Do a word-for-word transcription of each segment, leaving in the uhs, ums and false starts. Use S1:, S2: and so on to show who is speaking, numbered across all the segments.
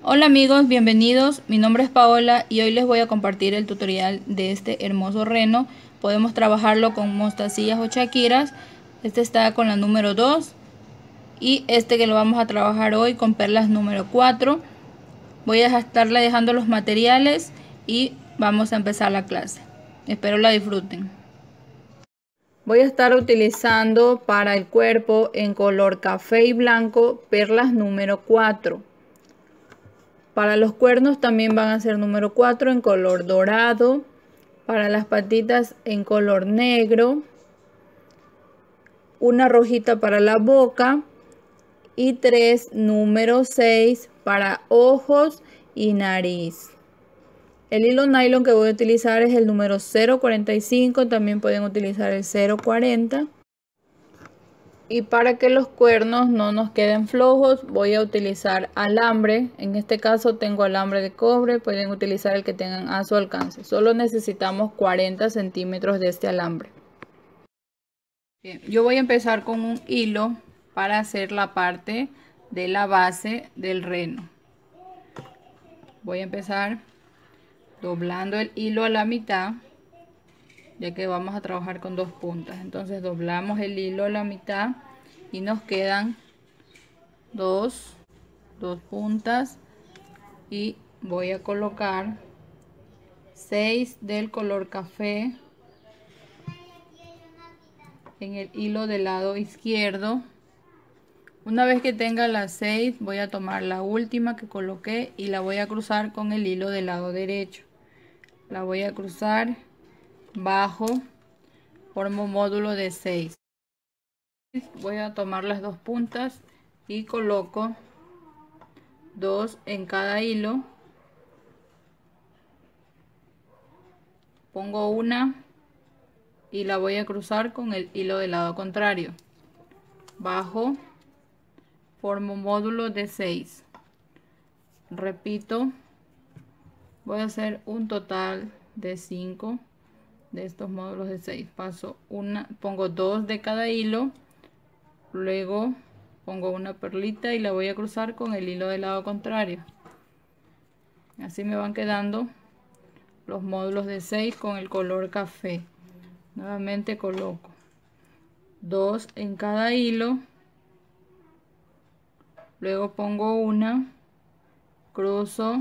S1: Hola amigos, bienvenidos. Mi nombre es Paola y hoy les voy a compartir el tutorial de este hermoso reno. Podemos trabajarlo con mostacillas o chaquiras. Este está con la número dos y este que lo vamos a trabajar hoy con perlas número cuatro. Voy a estarle dejando los materiales y vamos a empezar la clase. Espero la disfruten. Voy a estar utilizando para el cuerpo en color café y blanco perlas número cuatro. Para los cuernos también van a ser número cuatro en color dorado. Para las patitas en color negro. Una rojita para la boca. Y tres número seis para ojos y nariz. El hilo nylon que voy a utilizar es el número cero cuarenta y cinco. También pueden utilizar el cero cuarenta. Y para que los cuernos no nos queden flojos, voy a utilizar alambre. En este caso tengo alambre de cobre. Pueden utilizar el que tengan a su alcance. Solo necesitamos cuarenta centímetros de este alambre. Bien, yo voy a empezar con un hilo para hacer la parte de la base del reno. Voy a empezar doblando el hilo a la mitad, ya que vamos a trabajar con dos puntas. Entonces doblamos el hilo a la mitad y nos quedan dos dos puntas y voy a colocar seis del color café en el hilo del lado izquierdo. Una vez que tenga las seis, voy a tomar la última que coloqué y la voy a cruzar con el hilo del lado derecho. La voy a cruzar bajo, formo módulo de seis. Voy a tomar las dos puntas y coloco dos en cada hilo. Pongo una y la voy a cruzar con el hilo del lado contrario. Bajo, formo módulo de seis. Repito, voy a hacer un total de cinco de estos módulos de seis. Paso una, pongo dos de cada hilo, luego pongo una perlita y la voy a cruzar con el hilo del lado contrario. Así me van quedando los módulos de seis con el color café. Nuevamente coloco dos en cada hilo, luego pongo una, cruzo,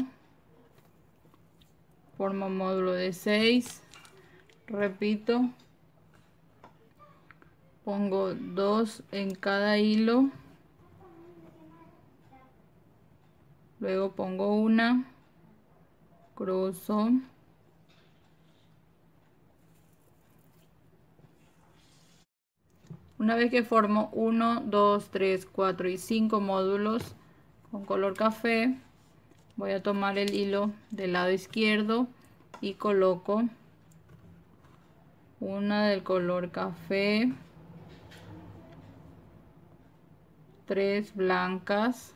S1: formo módulo de seis, repito, pongo dos en cada hilo, luego pongo una, cruzo, una vez que formo uno, dos, tres, cuatro y cinco módulos con color café, voy a tomar el hilo del lado izquierdo y coloco una del color café, tres blancas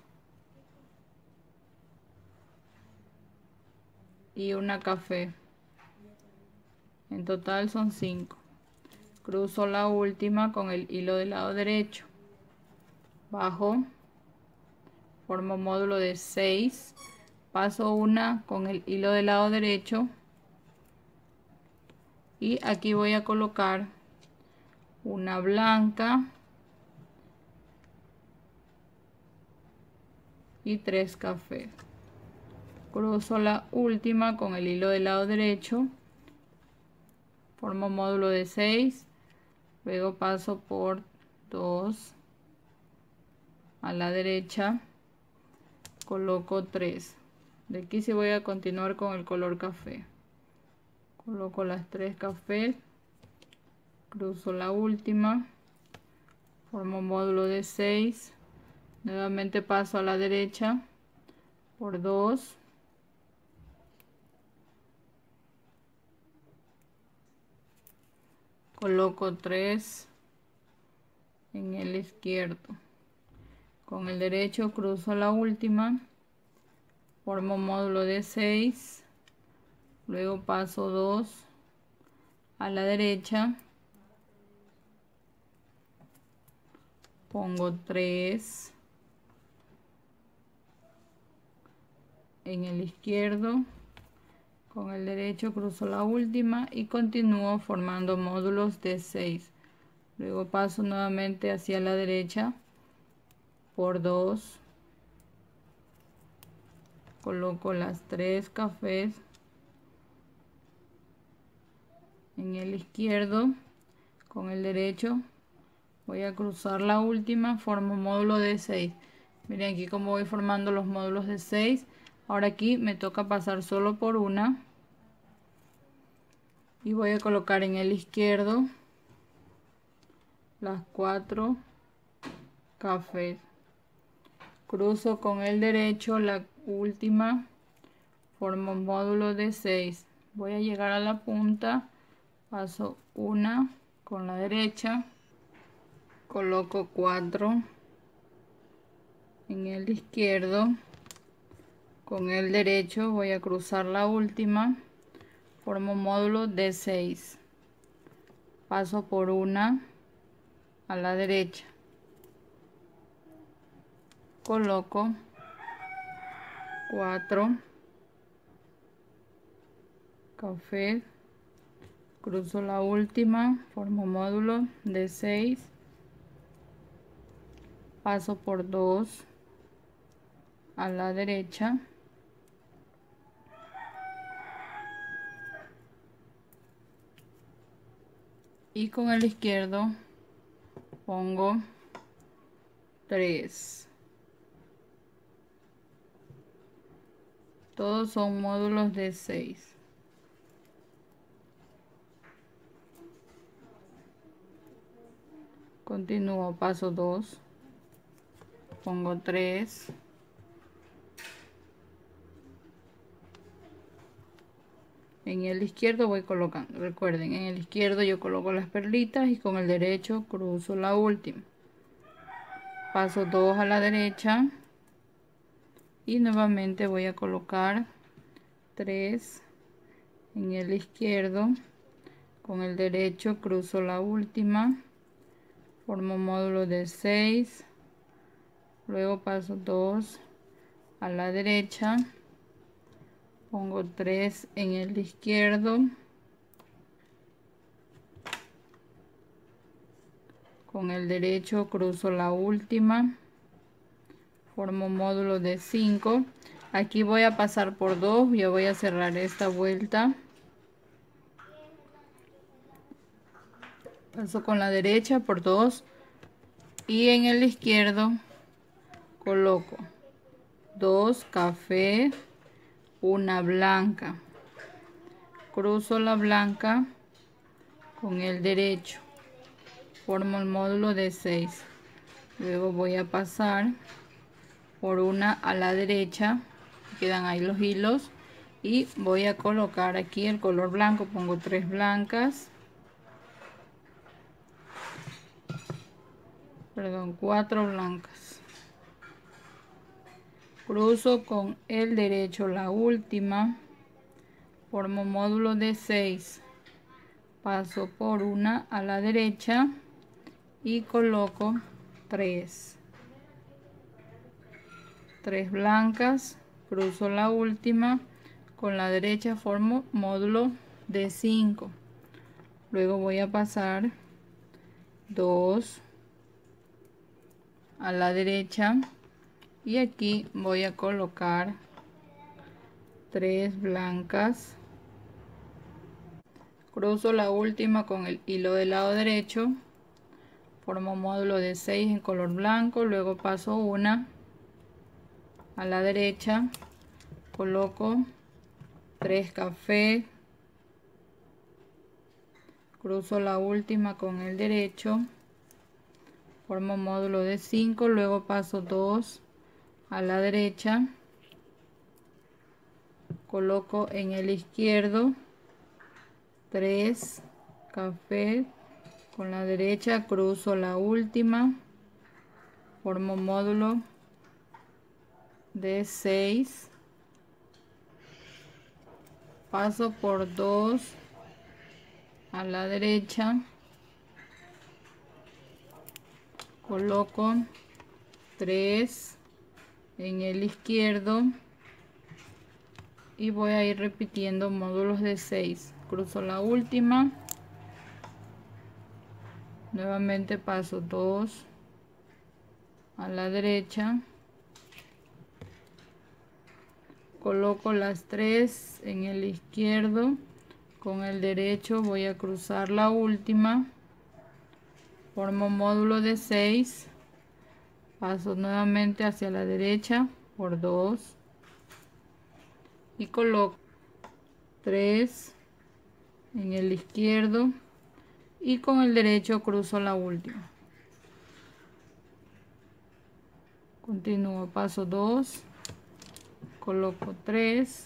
S1: y una café. En total son cinco. Cruzo la última con el hilo del lado derecho, bajo, formo módulo de seis, paso una con el hilo del lado derecho y aquí voy a colocar una blanca y tres cafés. Cruzo la última con el hilo del lado derecho, formo módulo de seis, luego paso por dos a la derecha, coloco tres. De aquí sí voy a continuar con el color café. Coloco las tres cafés, cruzo la última, formo módulo de seis, nuevamente paso a la derecha por dos, coloco tres en el izquierdo, con el derecho cruzo la última, formo módulo de seis, luego paso dos a la derecha, pongo tres, en el izquierdo, con el derecho cruzo la última y continúo formando módulos de seis. Luego paso nuevamente hacia la derecha por dos, coloco las tres cafés en el izquierdo, con el derecho voy a cruzar la última, formo módulo de seis. Miren aquí como voy formando los módulos de seis. Ahora aquí me toca pasar solo por una y voy a colocar en el izquierdo las cuatro cafés. Cruzo con el derecho la última, formo módulo de seis. Voy a llegar a la punta, paso una con la derecha, coloco cuatro en el izquierdo, con el derecho voy a cruzar la última, formo módulo de seis, paso por una a la derecha, coloco cuatro café, cruzo la última, formo módulo de seis, paso por dos a la derecha, y con el izquierdo pongo tres. Todos son módulos de seis. Continúo, paso dos, pongo tres, en el izquierdo voy colocando, recuerden, en el izquierdo yo coloco las perlitas y con el derecho cruzo la última, paso dos a la derecha y nuevamente voy a colocar tres en el izquierdo, con el derecho cruzo la última, formo módulo de seis, luego paso dos a la derecha, pongo tres en el izquierdo, con el derecho cruzo la última, formo módulo de cinco. Aquí voy a pasar por dos, ya voy a cerrar esta vuelta, paso con la derecha por dos y en el izquierdo coloco dos café, una blanca, cruzo la blanca con el derecho, formo el módulo de seis, luego voy a pasar por una a la derecha, quedan ahí los hilos, y voy a colocar aquí el color blanco, pongo tres blancas, perdón, cuatro blancas, cruzo con el derecho la última, formo módulo de seis, paso por una a la derecha y coloco tres, tres blancas, cruzo la última, con la derecha formo módulo de cinco, luego voy a pasar dos a la derecha y aquí voy a colocar tres blancas, cruzo la última con el hilo del lado derecho, formo módulo de seis en color blanco, luego paso una a la derecha, coloco tres café, cruzo la última con el derecho, formo módulo de cinco, luego paso dos a la derecha, coloco en el izquierdo tres café, con la derecha cruzo la última, formo módulo de seis, paso por dos a la derecha, coloco tres en el izquierdo, y voy a ir repitiendo módulos de seis. Cruzo la última, nuevamente paso dos a la derecha, coloco las tres en el izquierdo, con el derecho voy a cruzar la última, formo módulo de seis, paso nuevamente hacia la derecha por dos y coloco tres en el izquierdo y con el derecho cruzo la última. Continúo, paso dos, coloco tres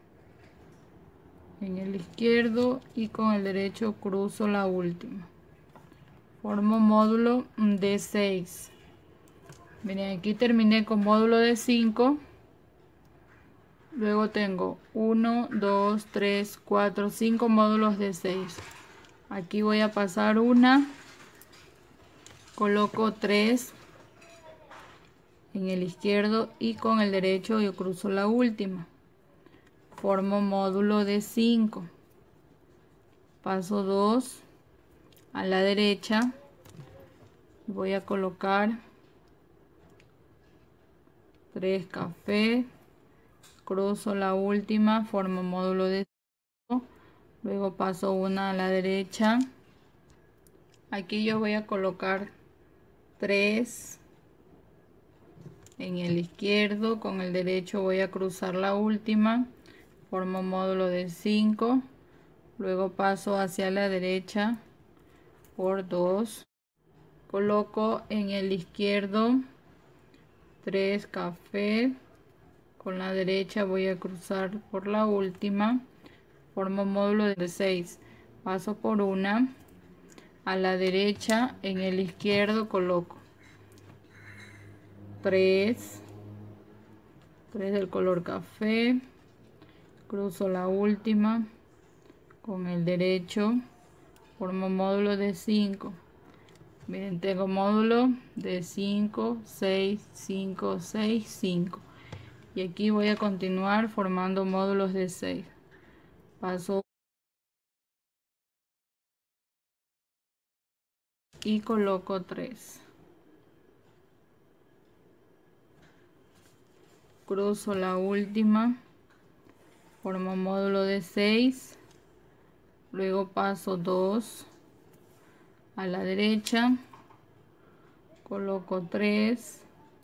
S1: en el izquierdo y con el derecho cruzo la última. Formo módulo de seis. Miren, aquí terminé con módulo de cinco. Luego tengo uno, dos, tres, cuatro, cinco módulos de seis. Aquí voy a pasar una, coloco tres en el izquierdo y con el derecho yo cruzo la última. Formo módulo de cinco. Paso dos a la derecha. Voy a colocar tres café. Cruzo la última, formo módulo de cinco. Luego paso una a la derecha. Aquí yo voy a colocar tres en el izquierdo, con el derecho voy a cruzar la última, formo módulo de cinco, luego paso hacia la derecha por dos, coloco en el izquierdo tres café, con la derecha voy a cruzar por la última, formo módulo de seis, paso por una a la derecha, en el izquierdo coloco tres, tres del color café, cruzo la última, con el derecho formo módulo de cinco. Miren, tengo módulo de cinco, seis, cinco, seis, cinco. Y aquí voy a continuar formando módulos de seis. Paso y coloco tres. Cruzo la última, formo módulo de seis, luego paso dos a la derecha, coloco tres,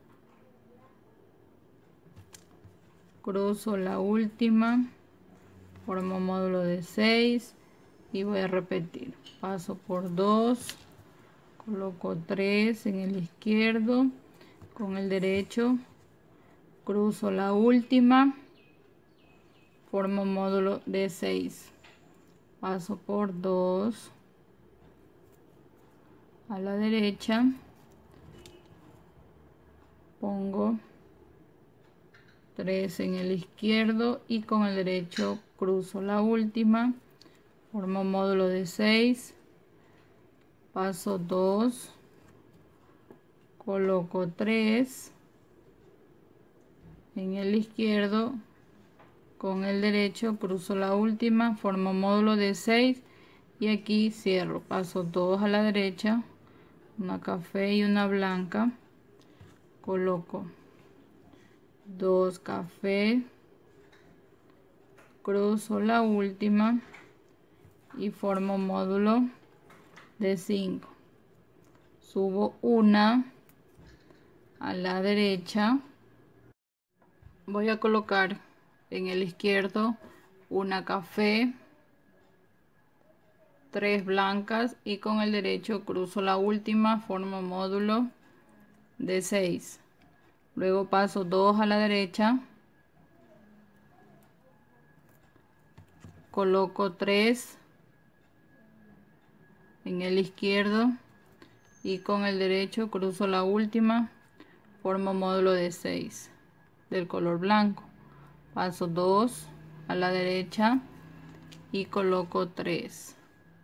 S1: cruzo la última, formo módulo de seis y voy a repetir. Paso por dos, coloco tres en el izquierdo, con el derecho cruzo la última, formo módulo de seis, paso por dos a la derecha, pongo tres en el izquierdo y con el derecho cruzo la última, formo módulo de seis, paso dos, coloco tres en el izquierdo, con el derecho cruzo la última, formo módulo de seis y aquí cierro. Paso dos a la derecha, una café y una blanca, coloco dos café, cruzo la última y formo módulo de cinco. Subo una a la derecha, voy a colocar en el izquierdo una café, tres blancas y con el derecho cruzo la última, formo módulo de seis. Luego paso dos a la derecha, coloco tres en el izquierdo y con el derecho cruzo la última, formo módulo de seis del color blanco. Paso dos a la derecha y coloco tres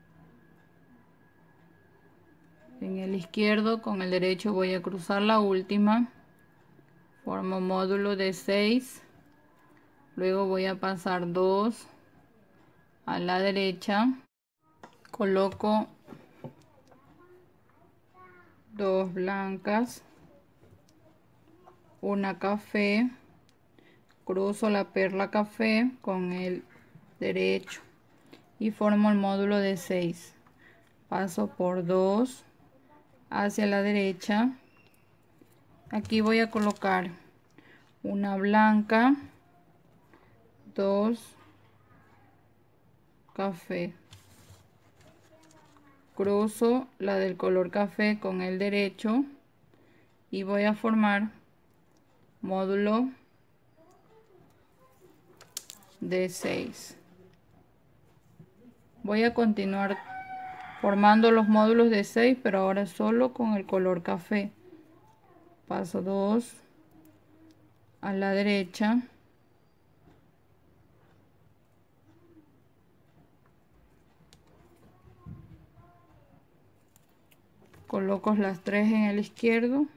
S1: en el izquierdo, con el derecho voy a cruzar la última, formo módulo de seis, Luego voy a pasar dos a la derecha. Coloco dos blancas, una café, cruzo la perla café con el derecho y formo el módulo de seis. Paso por dos hacia la derecha. Aquí voy a colocar una blanca, dos café, cruzo la del color café con el derecho y voy a formar módulo de seis. Voy a continuar formando los módulos de seis, pero ahora solo con el color café. Paso dos a la derecha, coloco las tres en el izquierdo,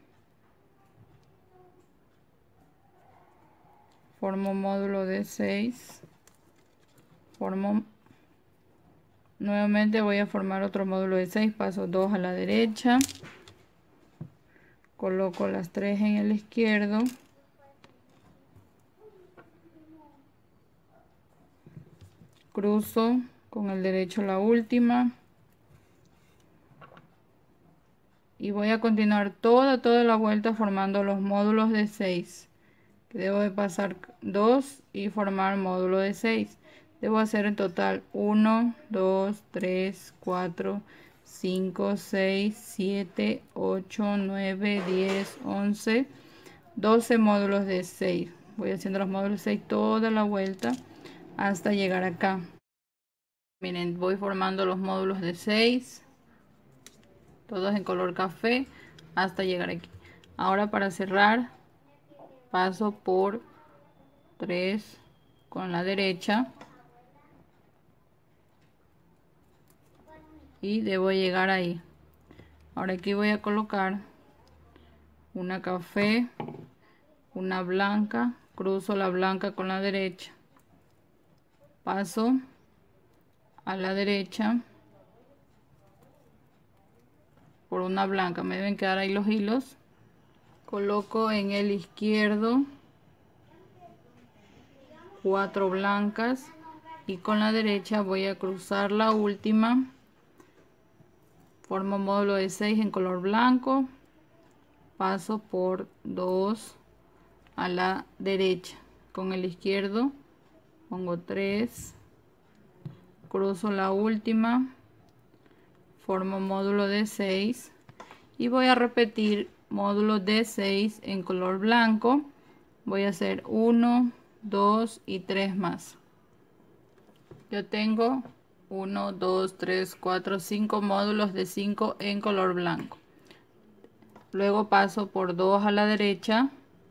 S1: formo módulo de seis, formo nuevamente, voy a formar otro módulo de seis, paso dos a la derecha, coloco las tres en el izquierdo, cruzo con el derecho la última y voy a continuar toda toda la vuelta formando los módulos de seis. Debo de pasar dos y formar módulo de seis. Debo hacer en total uno, dos, tres, cuatro, cinco, seis, siete, ocho, nueve, diez, once, doce módulos de seis. Voy haciendo los módulos de seis toda la vuelta hasta llegar acá. Miren, voy formando los módulos de seis, todos en color café, hasta llegar aquí. Ahora, para cerrar, paso por tres con la derecha y debo llegar ahí. Ahora aquí voy a colocar una café, una blanca, cruzo la blanca con la derecha, paso a la derecha por una blanca, me deben quedar ahí los hilos, coloco en el izquierdo cuatro blancas y con la derecha voy a cruzar la última, formo módulo de seis en color blanco, paso por dos a la derecha, con el izquierdo pongo tres, cruzo la última, formo módulo de seis y voy a repetir módulo de seis en color blanco. Voy a hacer uno, dos y tres más. Yo tengo uno, dos, tres, cuatro, cinco módulos de cinco en color blanco. Luego paso por dos a la derecha,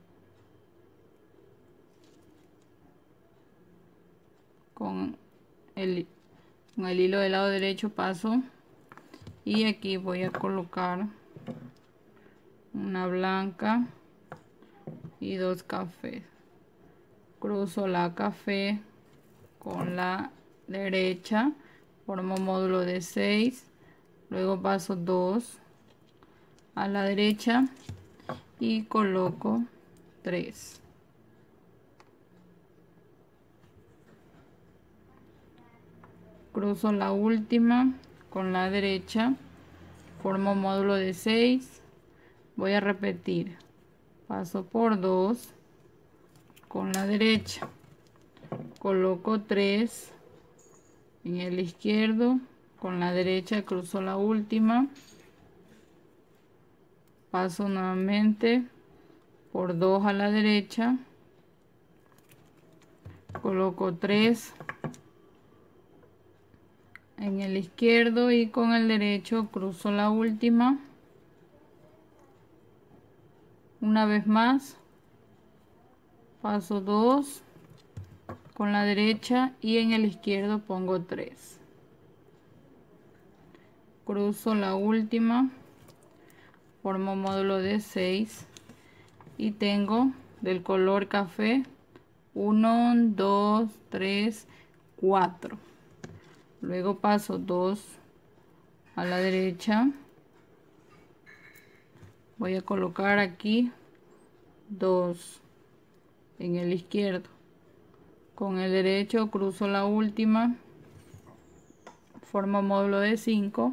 S1: con el, con el hilo del lado derecho paso y aquí voy a colocar una blanca y dos cafés. Cruzo la café con la derecha, formo módulo de seis, luego paso dos a la derecha y coloco tres. Cruzo la última con la derecha, formo módulo de seis, voy a repetir, paso por dos con la derecha, coloco tres en el izquierdo, con la derecha cruzo la última, paso nuevamente por dos a la derecha, coloco tres en el izquierdo y con el derecho cruzo la última, una vez más paso dos con la derecha y en el izquierdo pongo tres, cruzo la última, formo módulo de seis y tengo del color café uno, dos, tres, cuatro. Luego paso dos a la derecha. Voy a colocar aquí dos en el izquierdo. Con el derecho cruzo la última, formo módulo de cinco.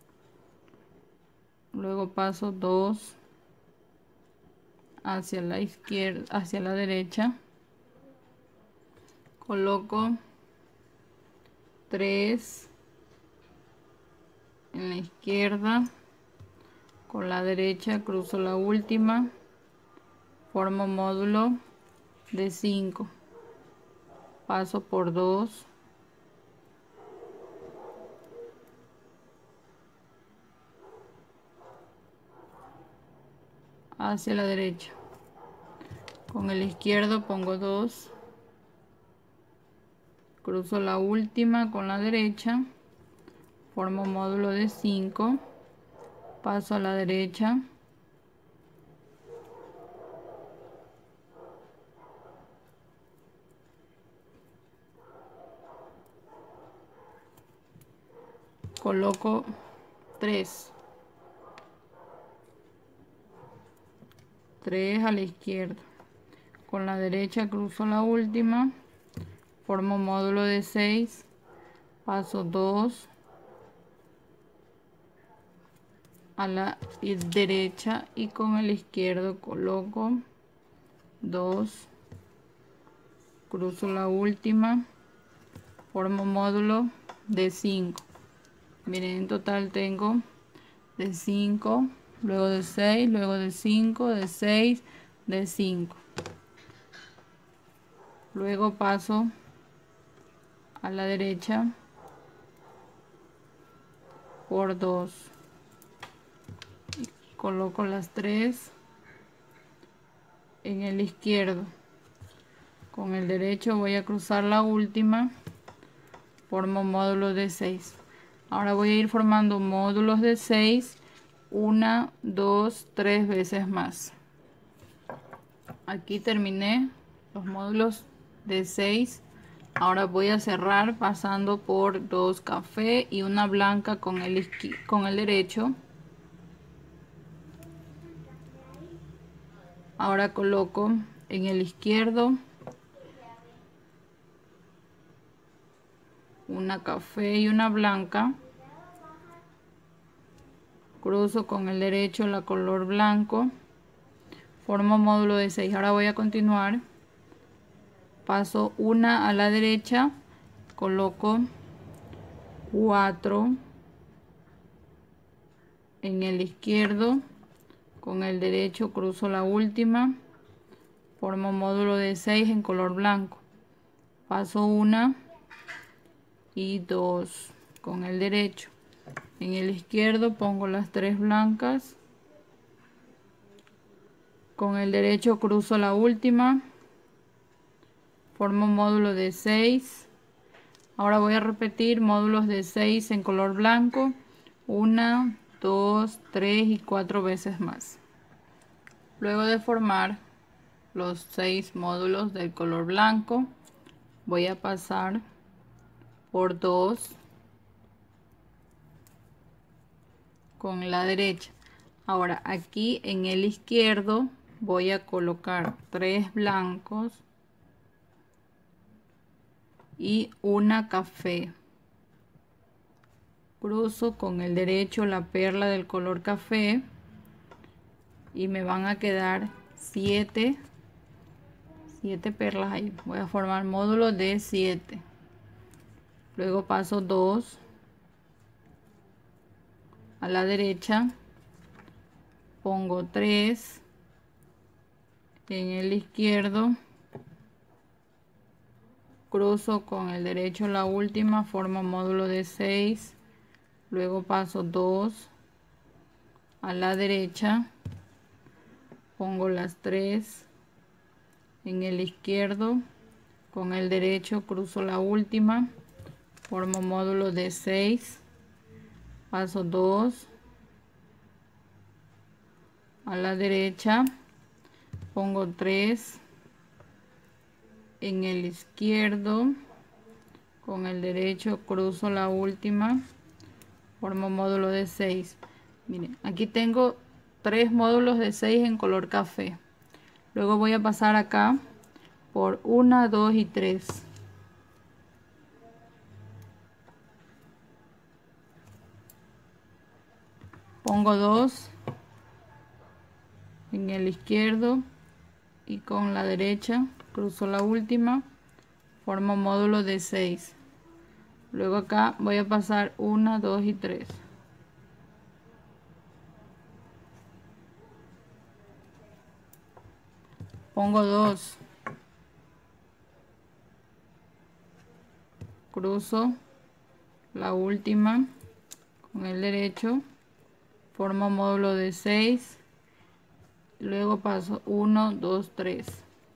S1: Luego paso dos hacia la izquierda, hacia la derecha. Coloco tres en la izquierda. Con la derecha cruzo la última, formo módulo de cinco. Paso por dos. Hacia la derecha. Con el izquierdo pongo dos. Cruzo la última con la derecha. Formo módulo de cinco. Paso a la derecha. Coloco tres. tres a la izquierda. Con la derecha cruzo la última. Formo módulo de seis. Paso dos a la derecha y con el izquierdo coloco dos. Cruzo la última. Formo módulo de cinco. Miren, en total tengo de cinco, luego de seis, luego de cinco, de seis, de cinco. Luego paso a la derecha por dos. Coloco las tres en el izquierdo. Con el derecho voy a cruzar la última. Formo módulo de seis. Ahora voy a ir formando módulos de seis una, dos, tres veces más. Aquí terminé los módulos de seis. Ahora voy a cerrar pasando por dos café y una blanca con el, con el derecho. Ahora coloco en el izquierdo una café y una blanca. Cruzo con el derecho la color blanco. Formo módulo de seis. Ahora voy a continuar. Paso una a la derecha. Coloco cuatro en el izquierdo. Con el derecho cruzo la última. Formo módulo de seis en color blanco. Paso una y dos con el derecho. En el izquierdo pongo las tres blancas. Con el derecho cruzo la última. Formo módulo de seis. Ahora voy a repetir módulos de seis en color blanco. Una, dos, tres y cuatro veces más. Luego de formar los seis módulos del color blanco, voy a pasar por dos con la derecha. Ahora aquí en el izquierdo voy a colocar tres blancos y una café. Cruzo con el derecho la perla del color café y me van a quedar siete siete perlas ahí. Voy a formar módulo de siete. Luego paso dos a la derecha, pongo tres en el izquierdo, cruzo con el derecho la última, formo módulo de seis. Luego paso dos a la derecha, pongo las tres en el izquierdo, con el derecho cruzo la última, formo módulo de seis. Paso dos a la derecha, pongo tres en el izquierdo, con el derecho cruzo la última, formo módulo de seis. Miren, aquí tengo tres módulos de seis en color café. Luego voy a pasar acá por uno, dos y tres. Pongo dos en el izquierdo y con la derecha cruzo la última, formo módulo de seis. Luego acá voy a pasar uno, dos y tres. Pongo dos, cruzo la última con el derecho, formo módulo de seis, luego paso uno, dos, tres.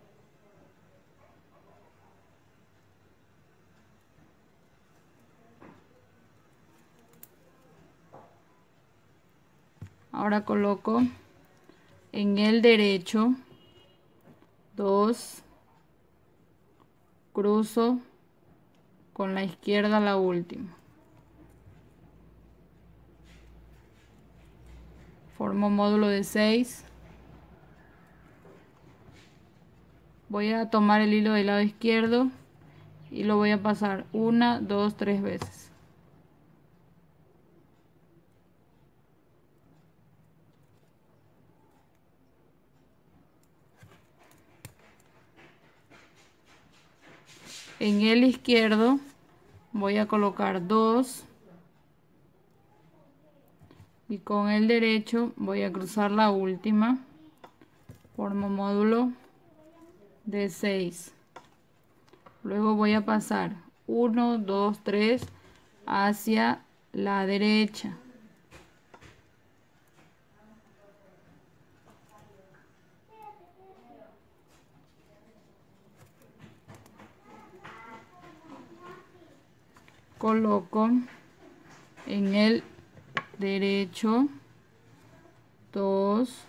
S1: Ahora coloco en el derecho dos, cruzo con la izquierda la última, formo módulo de seis, voy a tomar el hilo del lado izquierdo y lo voy a pasar una, dos, tres veces. En el izquierdo voy a colocar dos y con el derecho voy a cruzar la última, formo módulo de seis. Luego voy a pasar uno, dos, tres hacia la derecha. Coloco en el derecho dos,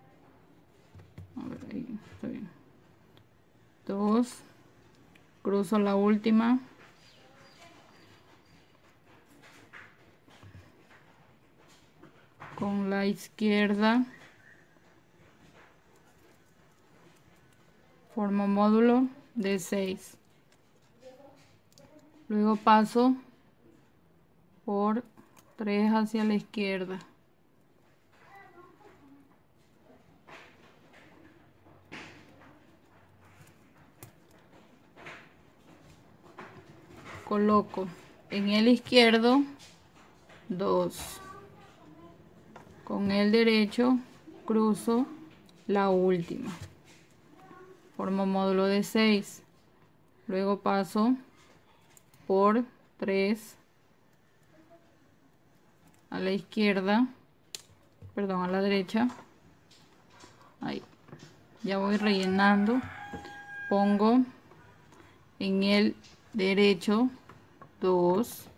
S1: a ver, ahí está bien, dos, cruzo la última, con la izquierda, formo módulo de seis. Luego paso por tres hacia la izquierda. Coloco en el izquierdo dos. Con el derecho cruzo la última. Formo módulo de seis. Luego paso por tres a la izquierda, perdón, a la derecha. Ahí. Ya voy rellenando. Pongo en el derecho dos.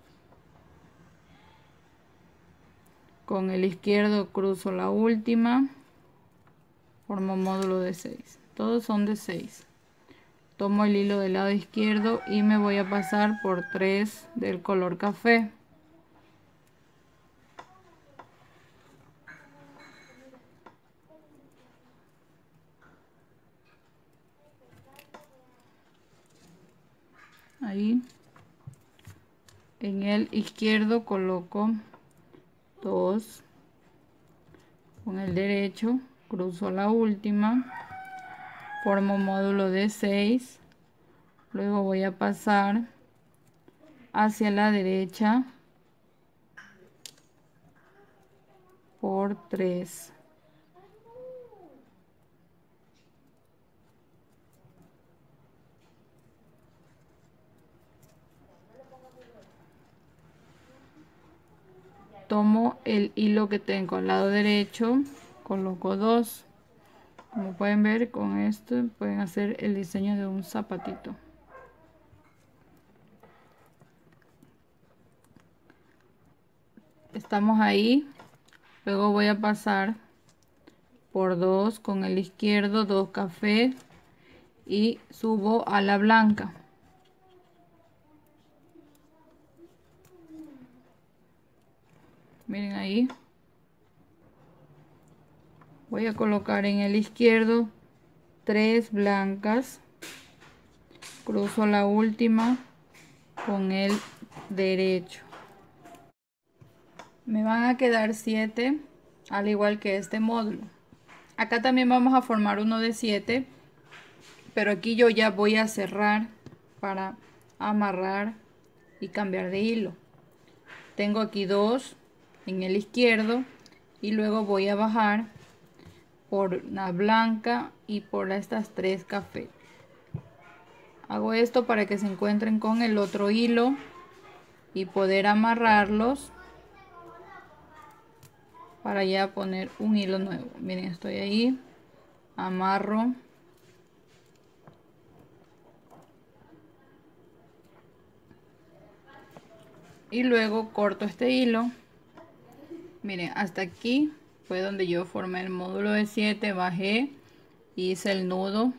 S1: Con el izquierdo cruzo la última. Formo módulo de seis. Todos son de seis. Tomo el hilo del lado izquierdo y me voy a pasar por tres del color café. Ahí. En el izquierdo coloco dos. Con el derecho cruzo la última. Formo módulo de seis. Luego voy a pasar hacia la derecha por tres. Tomo el hilo que tengo al lado derecho, coloco dos. Como pueden ver, con esto pueden hacer el diseño de un zapatito. Estamos ahí. Luego voy a pasar por dos con el izquierdo, dos cafés, y subo a la blanca. Miren ahí. Voy a colocar en el izquierdo tres blancas. Cruzo la última con el derecho. Me van a quedar siete, al igual que este módulo. Acá también vamos a formar uno de siete, pero aquí yo ya voy a cerrar para amarrar y cambiar de hilo. Tengo aquí dos en el izquierdo y luego voy a bajar por la blanca y por estas tres café. Hago esto para que se encuentren con el otro hilo y poder amarrarlos para ya poner un hilo nuevo. Miren, estoy ahí, amarro y luego corto este hilo. Miren, hasta aquí fue donde yo formé el módulo de siete, bajé, hice el nudo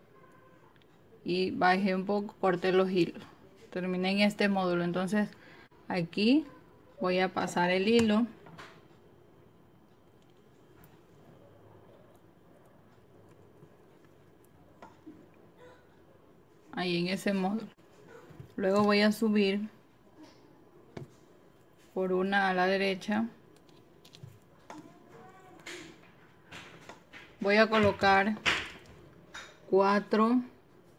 S1: y bajé un poco, corté los hilos, terminé en este módulo. Entonces aquí voy a pasar el hilo ahí en ese módulo. Luego voy a subir por una a la derecha. Voy a colocar cuatro,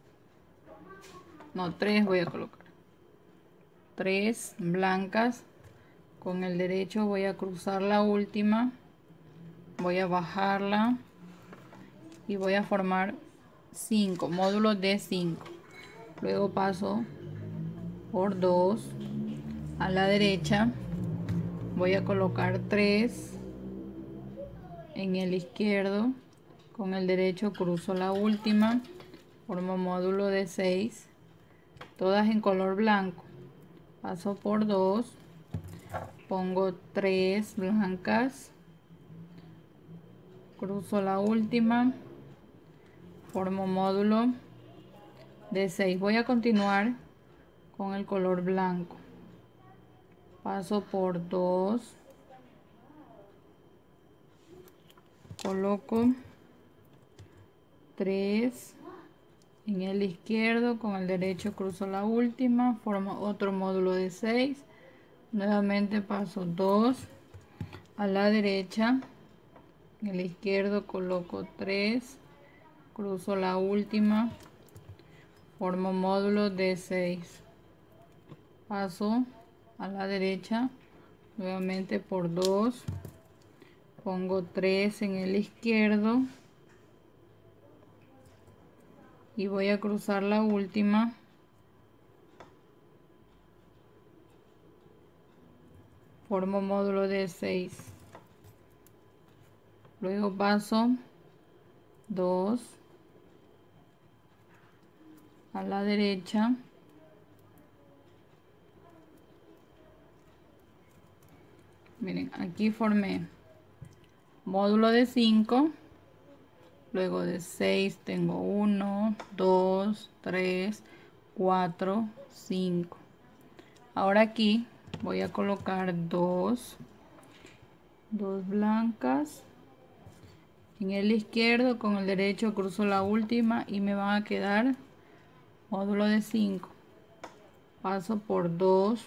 S1: no, tres voy a colocar. Tres blancas. Con el derecho voy a cruzar la última. Voy a bajarla. Y voy a formar cinco módulos de cinco. Luego paso por dos a la derecha. Voy a colocar tres en el izquierdo. Con el derecho cruzo la última, formo módulo de seis, todas en color blanco. Paso por dos, pongo tres blancas, cruzo la última, formo módulo de seis. Voy a continuar con el color blanco. Paso por dos, coloco tres en el izquierdo, con el derecho cruzo la última, formo otro módulo de seis. Nuevamente paso dos a la derecha, en el izquierdo coloco tres, cruzo la última, formo módulo de seis. Paso a la derecha, nuevamente por dos, pongo tres en el izquierdo y voy a cruzar la última, formo módulo de seis. Luego paso dos a la derecha, miren, aquí formé módulo de cinco. Luego de seis tengo uno, dos, tres, cuatro, cinco. Ahora aquí voy a colocar dos, dos blancas en el izquierdo, con el derecho cruzo la última y me van a quedar módulo de cinco. Paso por dos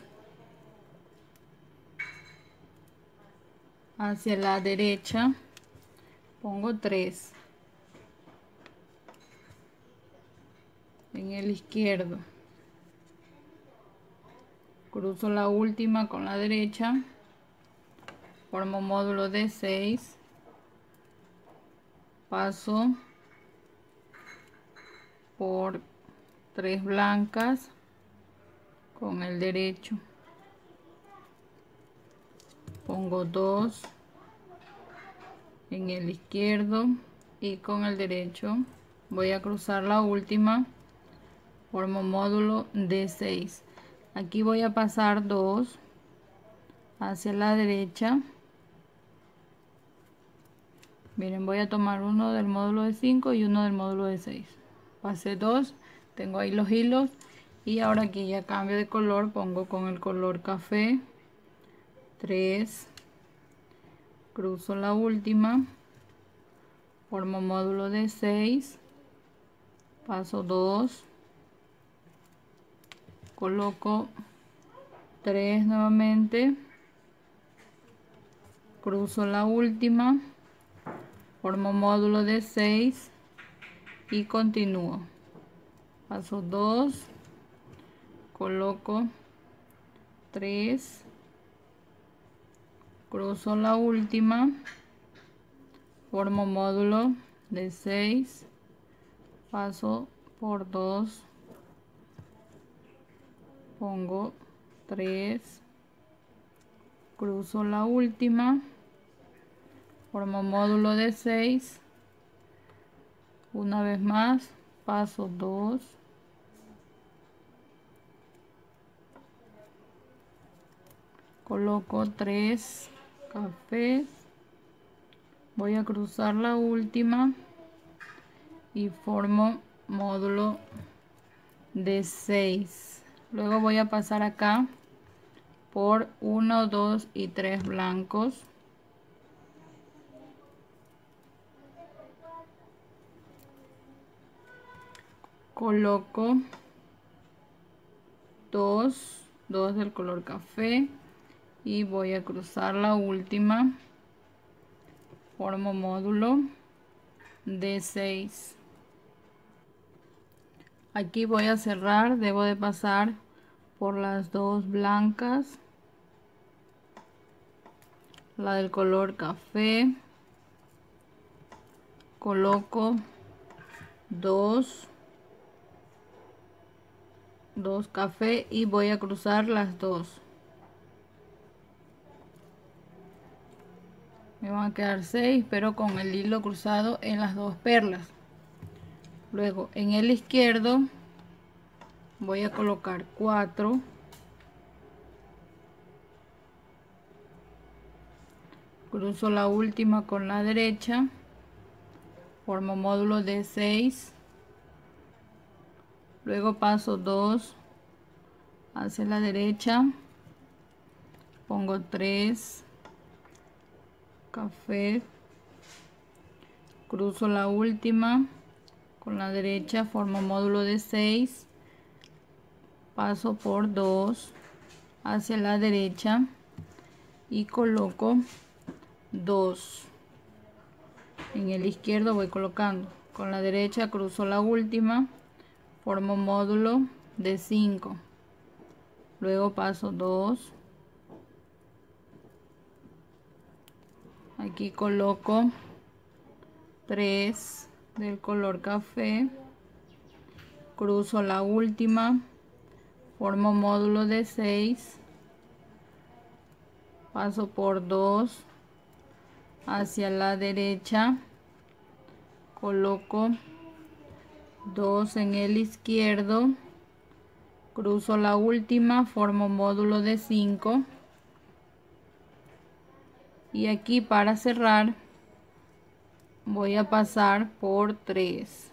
S1: hacia la derecha, pongo tres en el izquierdo, cruzo la última con la derecha, formo módulo de seis, paso por tres blancas con el derecho, pongo dos en el izquierdo y con el derecho voy a cruzar la última, formo módulo de seis. Aquí voy a pasar dos hacia la derecha. Miren, voy a tomar uno del módulo de cinco y uno del módulo de seis. pasé dos, tengo ahí los hilos y ahora aquí ya cambio de color, pongo con el color café, tres, cruzo la última, formo módulo de seis, paso dos, coloco tres nuevamente, cruzo la última, formo módulo de seis y continúo. Paso dos, coloco tres, cruzo la última, formo módulo de seis, paso por dos, pongo tres, cruzo la última, formo módulo de seis, una vez más, paso dos, coloco tres cafés, voy a cruzar la última y formo módulo de seis. Luego voy a pasar acá por uno, dos y tres blancos. Coloco dos, dos del color café y voy a cruzar la última, formo módulo de seis. Aquí voy a cerrar, debo de pasar por las dos blancas, la del color café, coloco dos, dos café y voy a cruzar las dos. Me van a quedar seis, pero con el hilo cruzado en las dos perlas. Luego en el izquierdo voy a colocar cuatro, cruzo la última con la derecha, formo módulo de seis, luego paso dos hacia la derecha, pongo tres café, cruzo la última con la derecha, formo módulo de seis, paso por dos hacia la derecha y coloco dos. En el izquierdo voy colocando, con la derecha cruzo la última, formo módulo de cinco, luego paso dos, aquí coloco tres del color café, cruzo la última, formo módulo de seis, paso por dos hacia la derecha, coloco dos en el izquierdo, cruzo la última, formo módulo de cinco y aquí para cerrar voy a pasar por tres.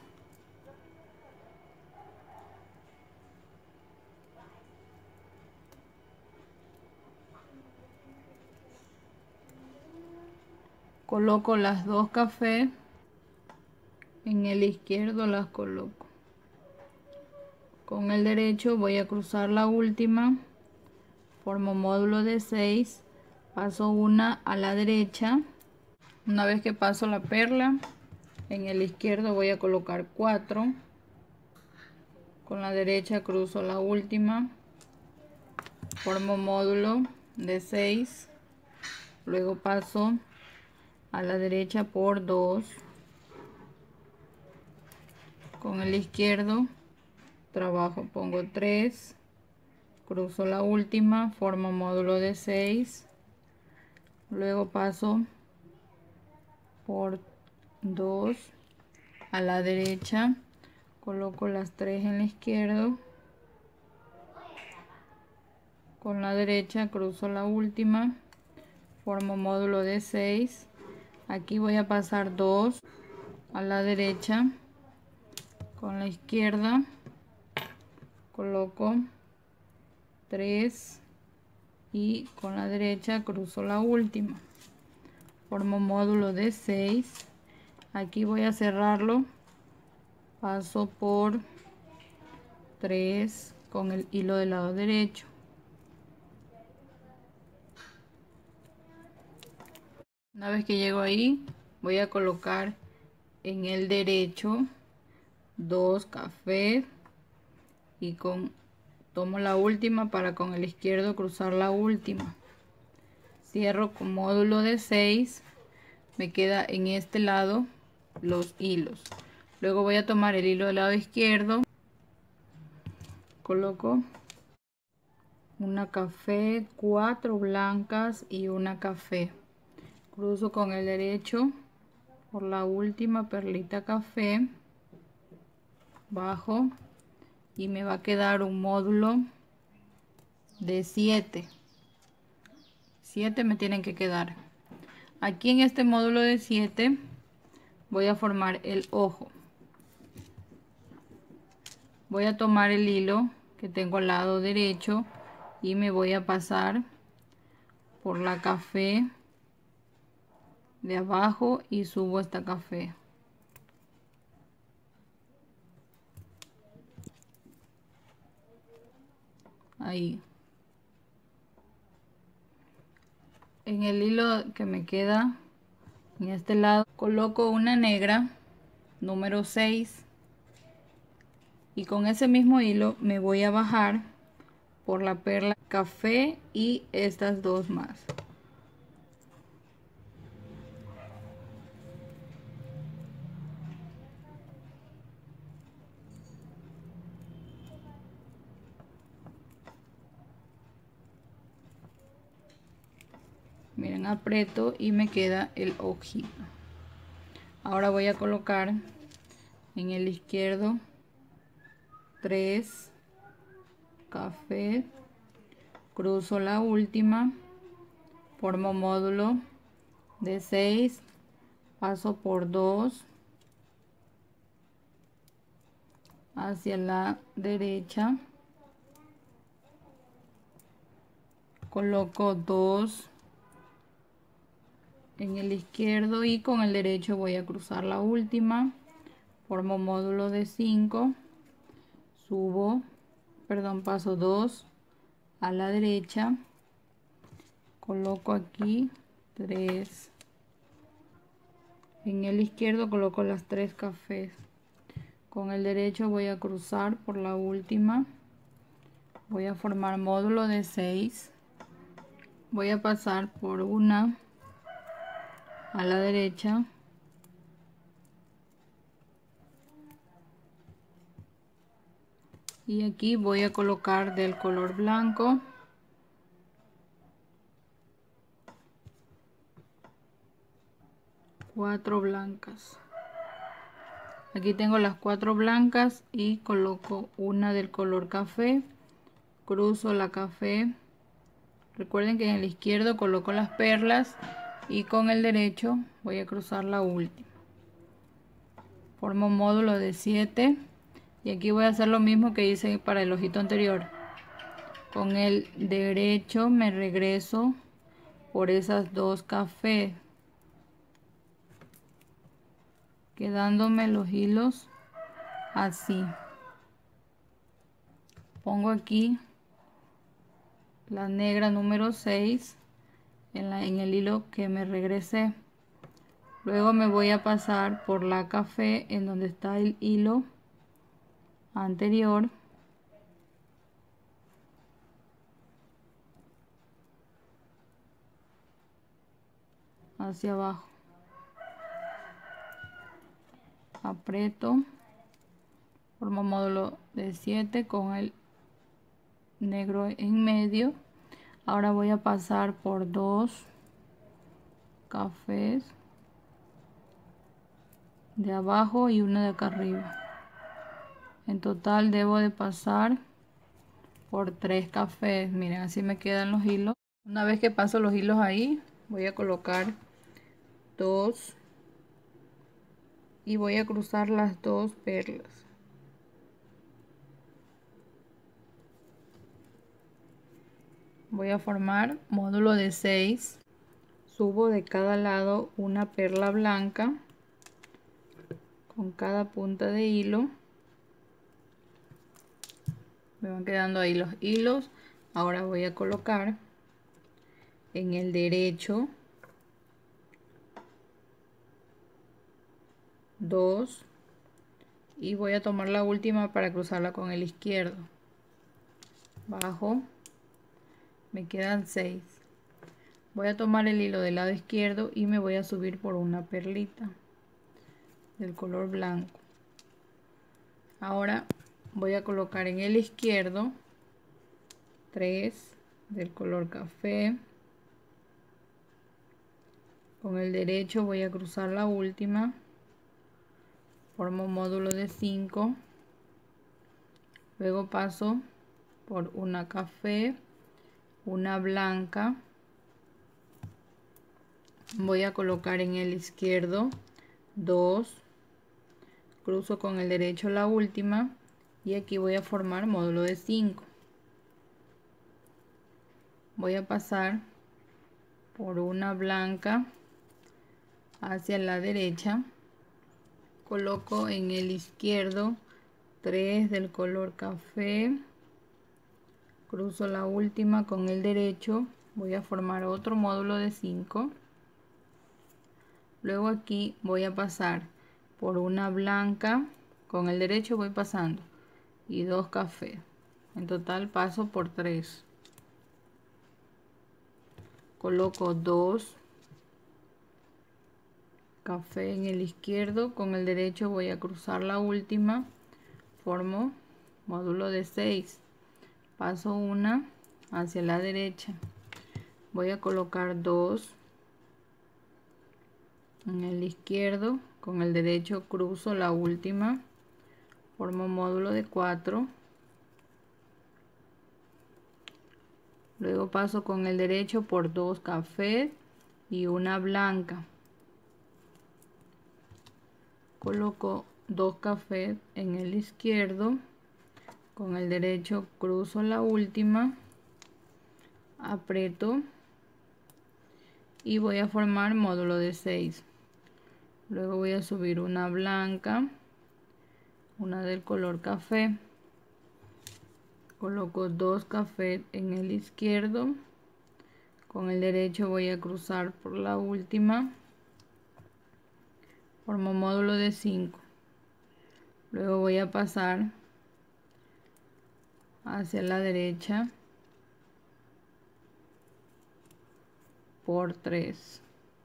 S1: Coloco las dos cafés, en el izquierdo las coloco. Con el derecho voy a cruzar la última, formo módulo de seis, paso una a la derecha. Una vez que paso la perla, en el izquierdo voy a colocar cuatro, con la derecha cruzo la última, formo módulo de seis, luego paso a la derecha por dos, con el izquierdo trabajo, pongo tres, cruzo la última, formo módulo de seis, luego paso por dos a la derecha, coloco las tres en la izquierda, con la derecha cruzo la última, formo módulo de seis, aquí voy a pasar dos a la derecha, con la izquierda coloco tres y con la derecha cruzo la última, formo módulo de seis. Aquí voy a cerrarlo, paso por tres con el hilo del lado derecho. Una vez que llego ahí, voy a colocar en el derecho dos cafés y con tomo la última para con el izquierdo cruzar la última. Cierro con módulo de seis. Me queda en este lado los hilos. Luego voy a tomar el hilo del lado izquierdo, coloco una café, cuatro blancas y una café. Cruzo con el derecho por la última perlita café, bajo y me va a quedar un módulo de siete. siete me tienen que quedar. Aquí en este módulo de siete voy a formar el ojo. Voy a tomar el hilo que tengo al lado derecho y me voy a pasar por la café de abajo y subo esta café. Ahí. En el hilo que me queda en este lado coloco una negra número seis y con ese mismo hilo me voy a bajar por la perla café y estas dos más. Miren, aprieto y me queda el ojito. Ahora voy a colocar en el izquierdo tres café, cruzo la última, formo módulo de seis, paso por dos hacia la derecha, coloco dos en el izquierdo y con el derecho voy a cruzar la última, formo módulo de cinco, subo, perdón, paso dos a la derecha, coloco aquí tres, en el izquierdo coloco las tres cafés, con el derecho voy a cruzar por la última, voy a formar módulo de seis, voy a pasar por una a la derecha, y aquí voy a colocar del color blanco cuatro blancas. Aquí tengo las cuatro blancas y coloco una del color café, cruzo la café. Recuerden que en el izquierdo coloco las perlas y con el derecho voy a cruzar la última. Formo un módulo de siete y aquí voy a hacer lo mismo que hice para el ojito anterior. Con el derecho me regreso por esas dos cafés, quedándome los hilos así. Pongo aquí la negra número seis en, la, en el hilo que me regresé. Luego me voy a pasar por la café en donde está el hilo anterior. Hacia abajo. Aprieto. Formo módulo de siete con el negro en medio. Ahora voy a pasar por dos cafés de abajo y uno de acá arriba. En total debo de pasar por tres cafés. Miren, así me quedan los hilos. Una vez que paso los hilos ahí, voy a colocar dos y voy a cruzar las dos perlas. voy a formar módulo de seis. Subo de cada lado una perla blanca con cada punta de hilo. Me van quedando ahí los hilos. Ahora voy a colocar en el derecho dos y voy a tomar la última para cruzarla con el izquierdo. Bajo, me quedan seis. Voy a tomar el hilo del lado izquierdo y me voy a subir por una perlita del color blanco. Ahora voy a colocar en el izquierdo tres del color café. Con el derecho voy a cruzar la última. Formo un módulo de cinco. Luego paso por una café, una blanca. Voy a colocar en el izquierdo dos. Cruzo con el derecho la última y aquí voy a formar módulo de cinco. Voy a pasar por una blanca hacia la derecha. Coloco en el izquierdo tres del color café. Cruzo la última con el derecho. Voy a formar otro módulo de cinco. Luego aquí voy a pasar por una blanca. Con el derecho voy pasando. Y dos cafés. En total paso por tres. Coloco dos café en el izquierdo. Con el derecho voy a cruzar la última. Formo módulo de seis. Paso una hacia la derecha. Voy a colocar dos en el izquierdo. Con el derecho cruzo la última. Formo módulo de cuatro. Luego paso con el derecho por dos cafés y una blanca. Coloco dos cafés en el izquierdo. Con el derecho cruzo la última. Aprieto. Y voy a formar módulo de seis. Luego voy a subir una blanca. Una del color café. Coloco dos cafés en el izquierdo. Con el derecho voy a cruzar por la última. Formo módulo de cinco. Luego voy a pasar hacia la derecha por tres.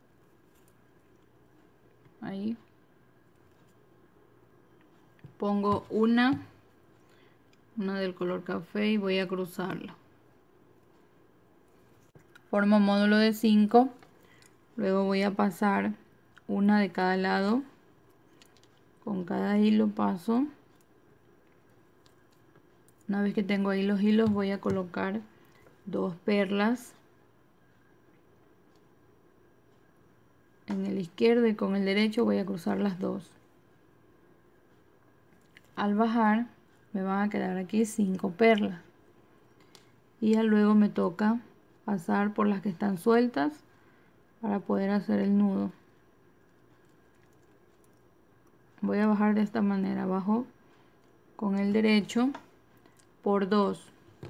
S1: Ahí. Pongo una. Una del color café y voy a cruzarla. Formo módulo de cinco. Luego voy a pasar una de cada lado. Con cada hilo paso. Una vez que tengo ahí los hilos voy a colocar dos perlas en el izquierdo y con el derecho voy a cruzar las dos. Al bajar me van a quedar aquí cinco perlas y ya luego me toca pasar por las que están sueltas para poder hacer el nudo. Voy a bajar de esta manera, bajo con el derecho por dos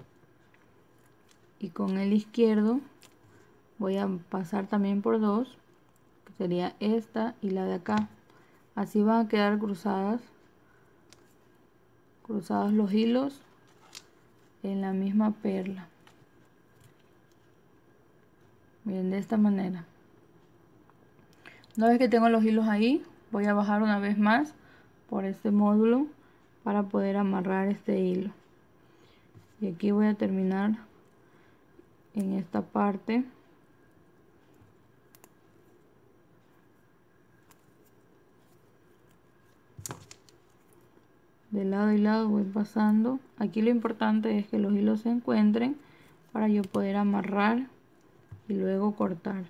S1: y con el izquierdo voy a pasar también por dos, que sería esta y la de acá. Así van a quedar cruzadas cruzados los hilos en la misma perla. Miren, de esta manera. Una vez que tengo los hilos ahí, voy a bajar una vez más por este módulo para poder amarrar este hilo. Y aquí voy a terminar en esta parte. De lado y lado voy pasando. Aquí lo importante es que los hilos se encuentren para yo poder amarrar y luego cortar.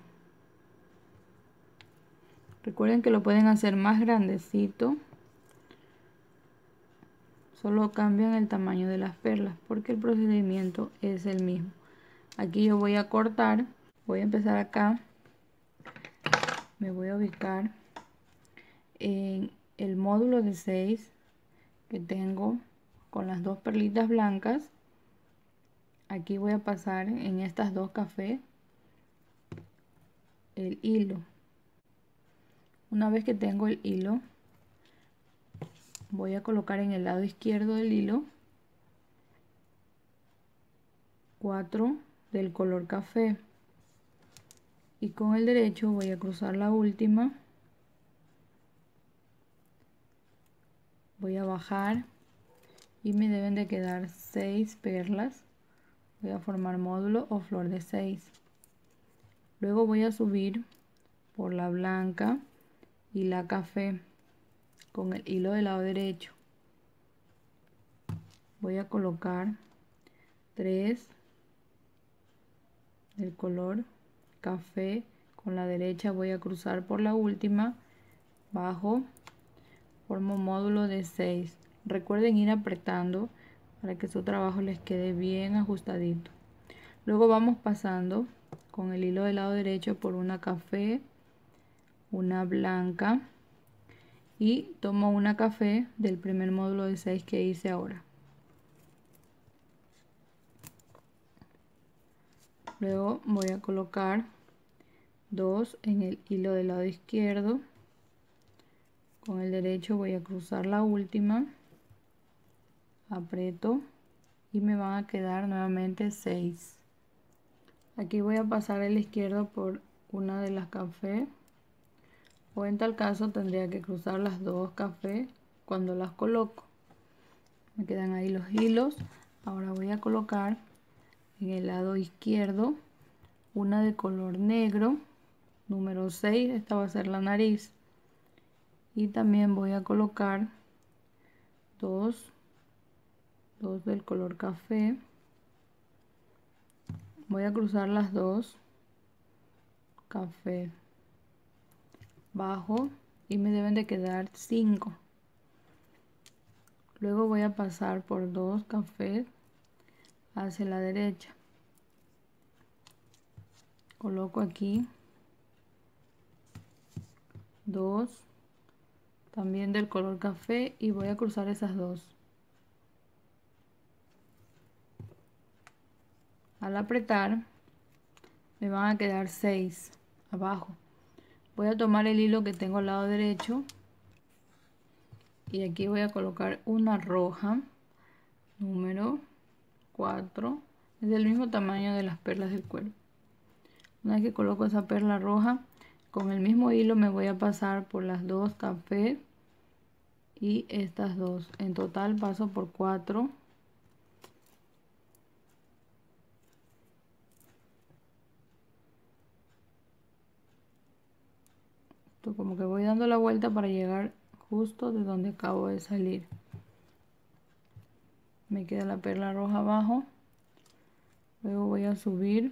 S1: Recuerden que lo pueden hacer más grandecito. Solo cambian el tamaño de las perlas porque el procedimiento es el mismo. Aquí yo voy a cortar, voy a empezar acá, me voy a ubicar en el módulo de seis que tengo con las dos perlitas blancas. Aquí voy a pasar en estas dos cafés el hilo. Una vez que tengo el hilo, voy a colocar en el lado izquierdo del hilo cuatro del color café y con el derecho voy a cruzar la última, voy a bajar y me deben de quedar seis perlas. Voy a formar módulo o flor de seis. Luego voy a subir por la blanca y la café con el hilo del lado derecho. Voy a colocar tres del color café, con la derecha voy a cruzar por la última, bajo, formo módulo de seis. Recuerden ir apretando para que su trabajo les quede bien ajustadito. Luego vamos pasando con el hilo del lado derecho por una café, una blanca y tomo una café del primer módulo de seis que hice ahora. Luego voy a colocar dos en el hilo del lado izquierdo, con el derecho voy a cruzar la última, aprieto y me van a quedar nuevamente seis. Aquí voy a pasar el izquierdo por una de las cafés, o en tal caso tendría que cruzar las dos cafés cuando las coloco. Me quedan ahí los hilos. Ahora voy a colocar en el lado izquierdo una de color negro, número seis, esta va a ser la nariz, y también voy a colocar dos, dos del color café, voy a cruzar las dos, café, bajo y me deben de quedar cinco. Luego voy a pasar por dos cafés hacia la derecha, coloco aquí dos también del color café y voy a cruzar esas dos. Al apretar me van a quedar seis abajo. Voy a tomar el hilo que tengo al lado derecho y aquí voy a colocar una roja, número cuatro, es del mismo tamaño de las perlas del cuerpo. Una vez que coloco esa perla roja, con el mismo hilo me voy a pasar por las dos cafés y estas dos. En total paso por cuatro. Esto como que voy dando la vuelta para llegar justo de donde acabo de salir. Me queda la perla roja abajo. Luego voy a subir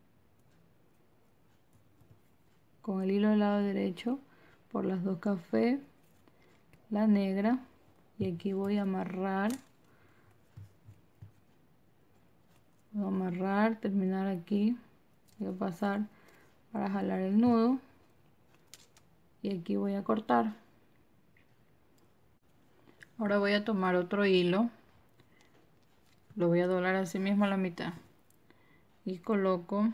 S1: con el hilo del lado derecho por las dos cafés, la negra, y aquí voy a amarrar. Voy a amarrar, terminar aquí, voy a pasar para jalar el nudo y aquí voy a cortar. Ahora voy a tomar otro hilo, lo voy a doblar así mismo a la mitad y coloco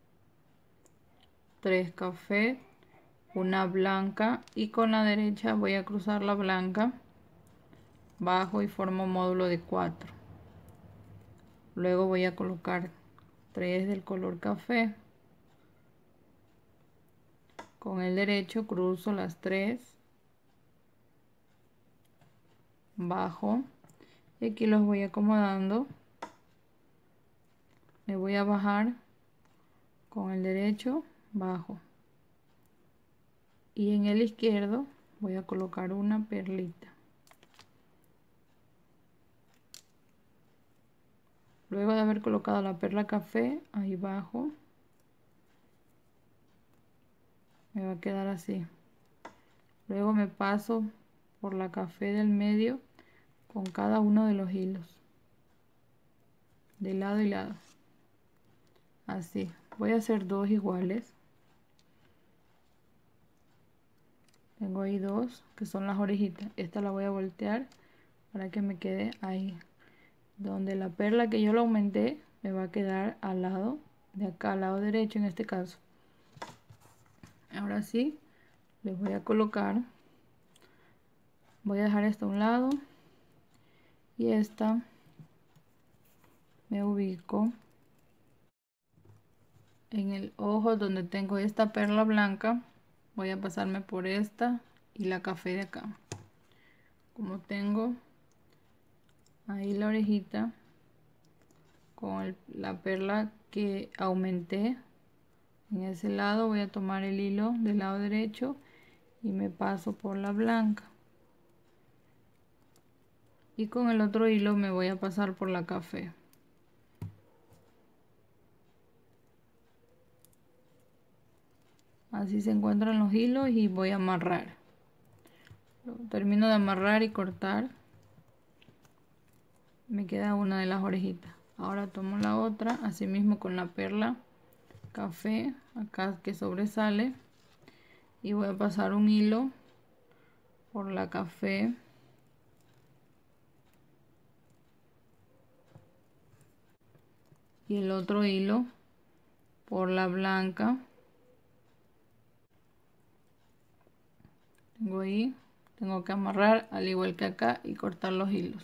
S1: tres cafés, una blanca y con la derecha voy a cruzar la blanca, bajo y formo módulo de cuatro. Luego voy a colocar tres del color café, con el derecho cruzo las tres, bajo y aquí los voy acomodando. Me voy a bajar con el derecho, bajo, y en el izquierdo voy a colocar una perlita. Luego de haber colocado la perla café ahí bajo, me va a quedar así. Luego me paso por la café del medio con cada uno de los hilos, de lado y lado. así. Voy a hacer dos iguales. Tengo ahí dos que son las orejitas. Esta la voy a voltear para que me quede ahí. Donde la perla que yo la aumenté me va a quedar al lado de acá, al lado derecho en este caso. Ahora sí, les voy a colocar. Voy a dejar esta a un lado. Y esta me ubico en el ojo donde tengo esta perla blanca. Voy a pasarme por esta y la café de acá. Como tengo ahí la orejita con el, la perla que aumenté en ese lado, voy a tomar el hilo del lado derecho y me paso por la blanca. Y con el otro hilo me voy a pasar por la café. Así se encuentran los hilos y voy a amarrar. Termino de amarrar y cortar. Me queda una de las orejitas. Ahora tomo la otra, así mismo con la perla café acá que sobresale, y voy a pasar un hilo por la café y el otro hilo por la blanca. Tengo ahí, tengo que amarrar al igual que acá y cortar los hilos.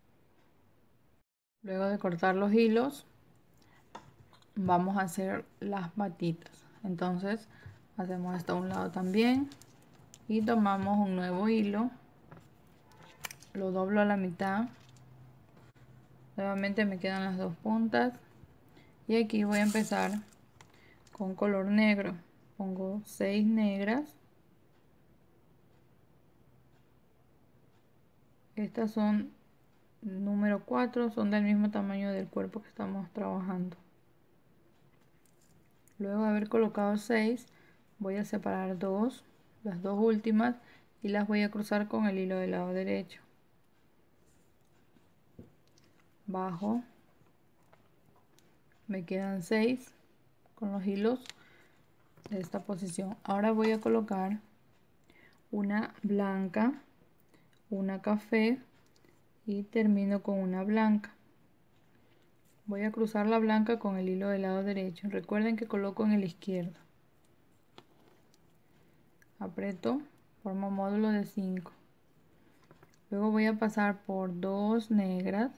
S1: Luego de cortar los hilos vamos a hacer las patitas. Entonces hacemos esto a un lado también y tomamos un nuevo hilo, lo doblo a la mitad, nuevamente me quedan las dos puntas y aquí voy a empezar con color negro. Pongo seis negras. Estas son número cuatro, son del mismo tamaño del cuerpo que estamos trabajando. Luego de haber colocado seis, voy a separar dos, las dos últimas, y las voy a cruzar con el hilo del lado derecho. Bajo, me quedan seis con los hilos de esta posición. Ahora voy a colocar una blanca, una café y termino con una blanca. Voy a cruzar la blanca con el hilo del lado derecho. Recuerden que coloco en el izquierdo. Aprieto, formo módulo de cinco. Luego voy a pasar por dos negras.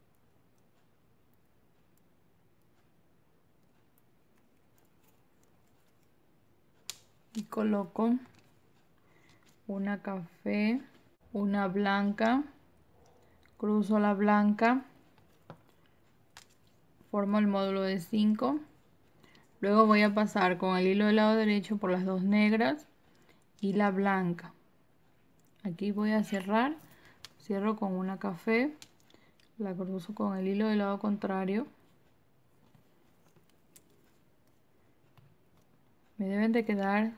S1: Y coloco una café, una blanca, cruzo la blanca, formo el módulo de cinco. Luego voy a pasar con el hilo del lado derecho por las dos negras y la blanca. Aquí voy a cerrar, cierro con una café, la cruzo con el hilo del lado contrario. Me deben de quedar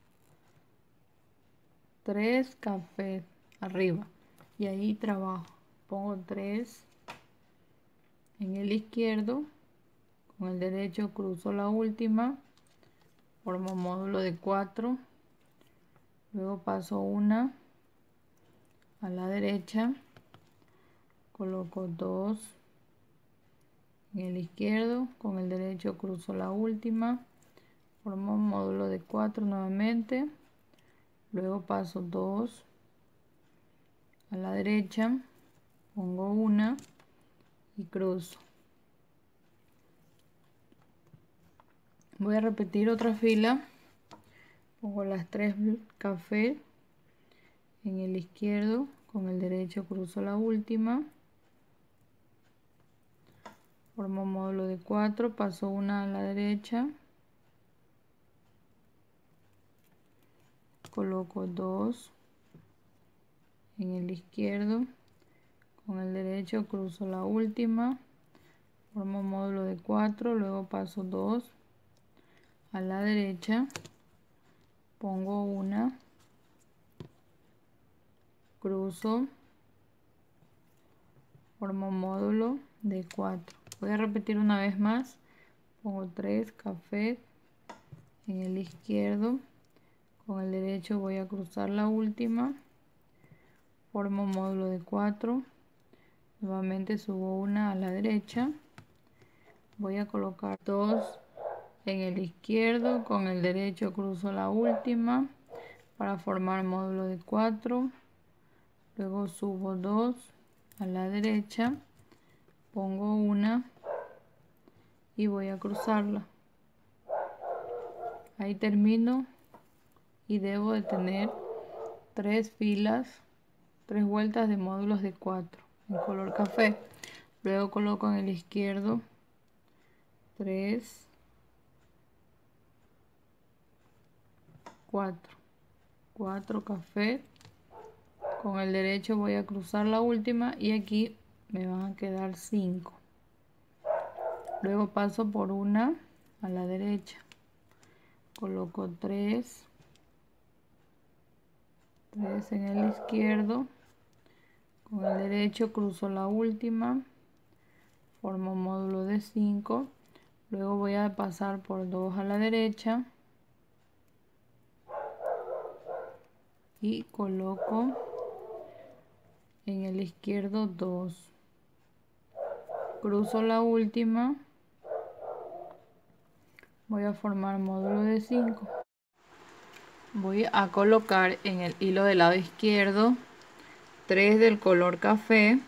S1: tres cafés arriba y ahí trabajo. Pongo tres en el izquierdo, con el derecho cruzo la última, formo módulo de cuatro, luego paso una a la derecha, coloco dos en el izquierdo, con el derecho cruzo la última, formo módulo de cuatro nuevamente, luego paso dos a la derecha, pongo una y cruzo. Voy a repetir otra fila, pongo las tres cafés en el izquierdo, con el derecho cruzo la última, formo módulo de cuatro, paso una a la derecha, coloco dos en el izquierdo, con el derecho cruzo la última, formo módulo de cuatro, luego paso dos a la derecha, pongo una, cruzo, formo módulo de cuatro. Voy a repetir una vez más pongo tres cafés en el izquierdo, con el derecho voy a cruzar la última, formo un módulo de cuatro, nuevamente subo una a la derecha, voy a colocar dos en el izquierdo, con el derecho cruzo la última para formar módulo de cuatro, luego subo dos a la derecha, pongo una y voy a cruzarla. Ahí termino y debo de tener tres filas, tres vueltas de módulos de cuatro en color café. Luego coloco en el izquierdo tres, cuatro, cuatro café. Con el derecho voy a cruzar la última y aquí me van a quedar cinco. Luego paso por una a la derecha, coloco tres, tres en el izquierdo, con el derecho cruzo la última, formo un módulo de cinco, luego voy a pasar por dos a la derecha y coloco en el izquierdo dos, cruzo la última, voy a formar módulo de cinco, voy a colocar en el hilo del lado izquierdo tres del color café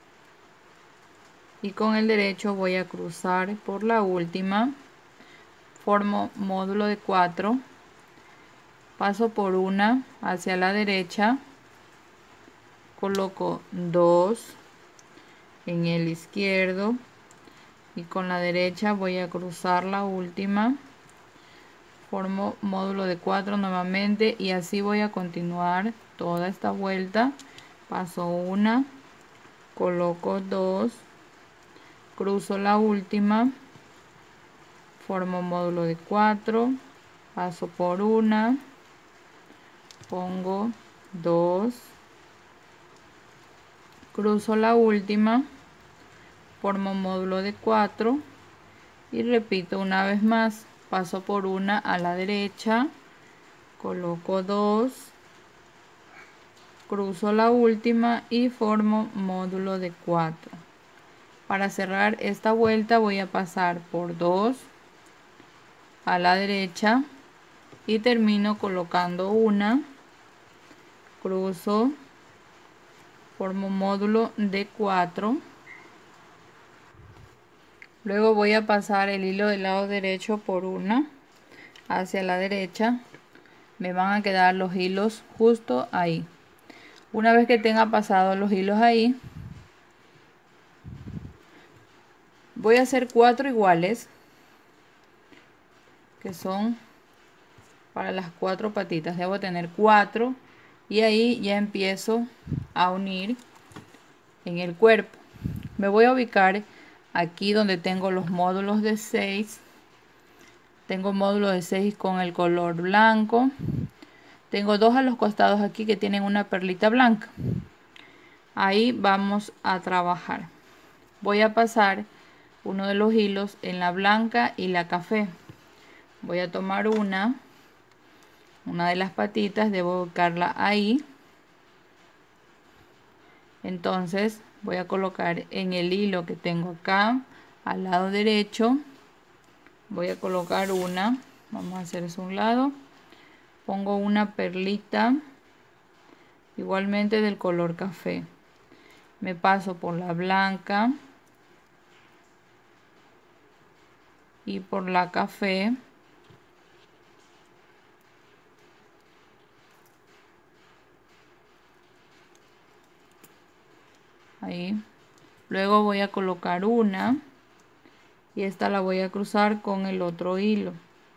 S1: y con el derecho voy a cruzar por la última, formo módulo de cuatro, paso por una hacia la derecha, coloco dos en el izquierdo y con la derecha voy a cruzar la última, formo módulo de cuatro nuevamente y así voy a continuar toda esta vuelta. Paso una, coloco dos, cruzo la última, formo módulo de cuatro, paso por una, pongo dos, cruzo la última, formo módulo de cuatro y repito una vez más, paso por una a la derecha, coloco dos, cruzo la última y formo módulo de cuatro. Para cerrar esta vuelta voy a pasar por dos a la derecha y termino colocando una, cruzo, formo módulo de cuatro. Luego voy a pasar el hilo del lado derecho por una hacia la derecha. Me van a quedar los hilos justo ahí. Una vez que tenga pasado los hilos ahí, voy a hacer cuatro iguales, que son para las cuatro patitas. Debo tener cuatro y ahí ya empiezo a unir en el cuerpo. Me voy a ubicar aquí donde tengo los módulos de seis. Tengo módulos de seis con el color blanco. Tengo dos a los costados aquí que tienen una perlita blanca. Ahí vamos a trabajar. Voy a pasar uno de los hilos en la blanca y la café. Voy a tomar una, una de las patitas, debo ubicarla ahí. Entonces voy a colocar en el hilo que tengo acá al lado derecho, voy a colocar una, vamos a hacer eso a un lado, pongo una perlita igualmente del color café, me paso por la blanca y por la café, ahí, luego voy a colocar una y esta la voy a cruzar con el otro hilo,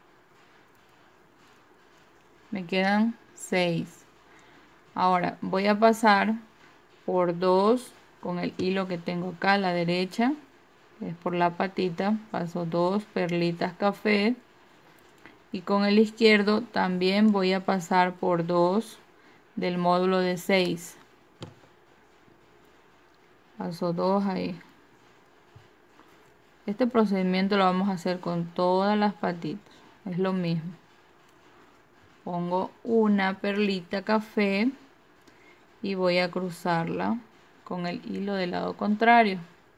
S1: me quedan seis. Ahora voy a pasar por dos con el hilo que tengo acá a la derecha, que es por la patita, paso dos perlitas café y con el izquierdo también voy a pasar por dos del módulo de seis, paso dos ahí. Este procedimiento lo vamos a hacer con todas las patitas, es lo mismo. Pongo una perlita café y voy a cruzarla con el hilo del lado contrario.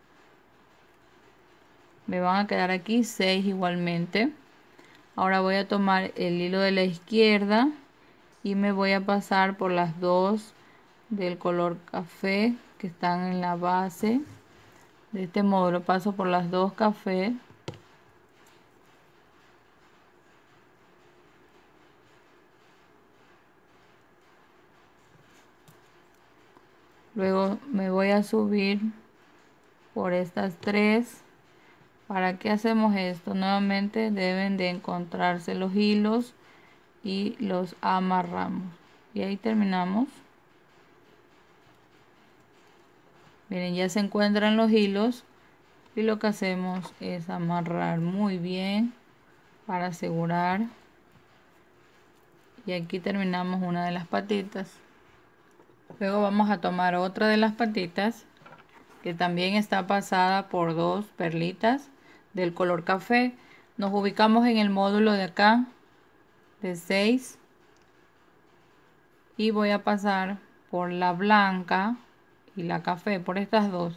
S1: Me van a quedar aquí seis igualmente. Ahora voy a tomar el hilo de la izquierda y me voy a pasar por las dos del color café que están en la base de este módulo. Paso por las dos cafés. Luego me voy a subir por estas tres. ¿Para qué hacemos esto? Nuevamente deben de encontrarse los hilos y los amarramos. Y ahí terminamos. Miren, ya se encuentran los hilos y lo que hacemos es amarrar muy bien para asegurar. Y aquí terminamos una de las patitas. Luego vamos a tomar otra de las patitas que también está pasada por dos perlitas del color café. Nos ubicamos en el módulo de acá de seis y voy a pasar por la blanca y la café, por estas dos.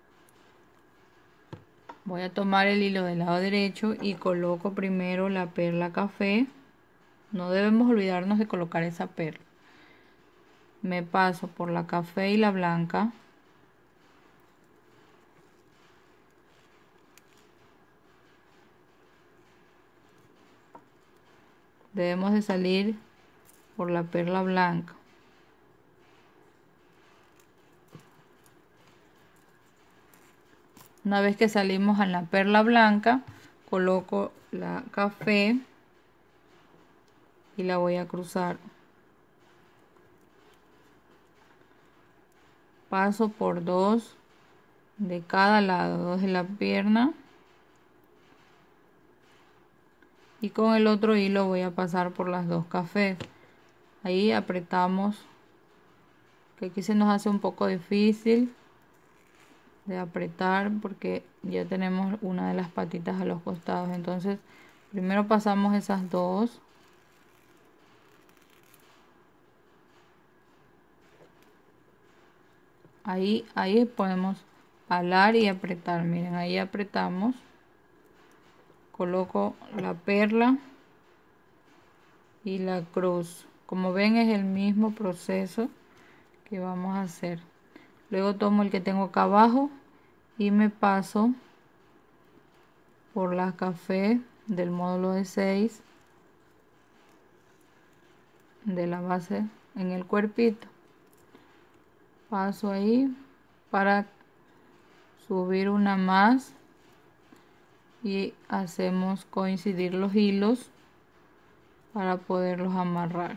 S1: Voy a tomar el hilo del lado derecho y coloco primero la perla café. No debemos olvidarnos de colocar esa perla. Me paso por la café y la blanca. Debemos de salir por la perla blanca. Una vez que salimos a la perla blanca, coloco la café y la voy a cruzar. Paso por dos de cada lado, dos de la pierna. Y con el otro hilo voy a pasar por las dos cafés. Ahí apretamos, que aquí se nos hace un poco difícil de apretar porque ya tenemos una de las patitas a los costados. Entonces primero pasamos esas dos. Ahí, ahí podemos alar y apretar. Miren, ahí apretamos. Coloco la perla y la cruz. Como ven, es el mismo proceso que vamos a hacer. Luego tomo el que tengo acá abajo y me paso por la café del módulo de seis de la base en el cuerpito. Paso ahí para subir una más y hacemos coincidir los hilos para poderlos amarrar.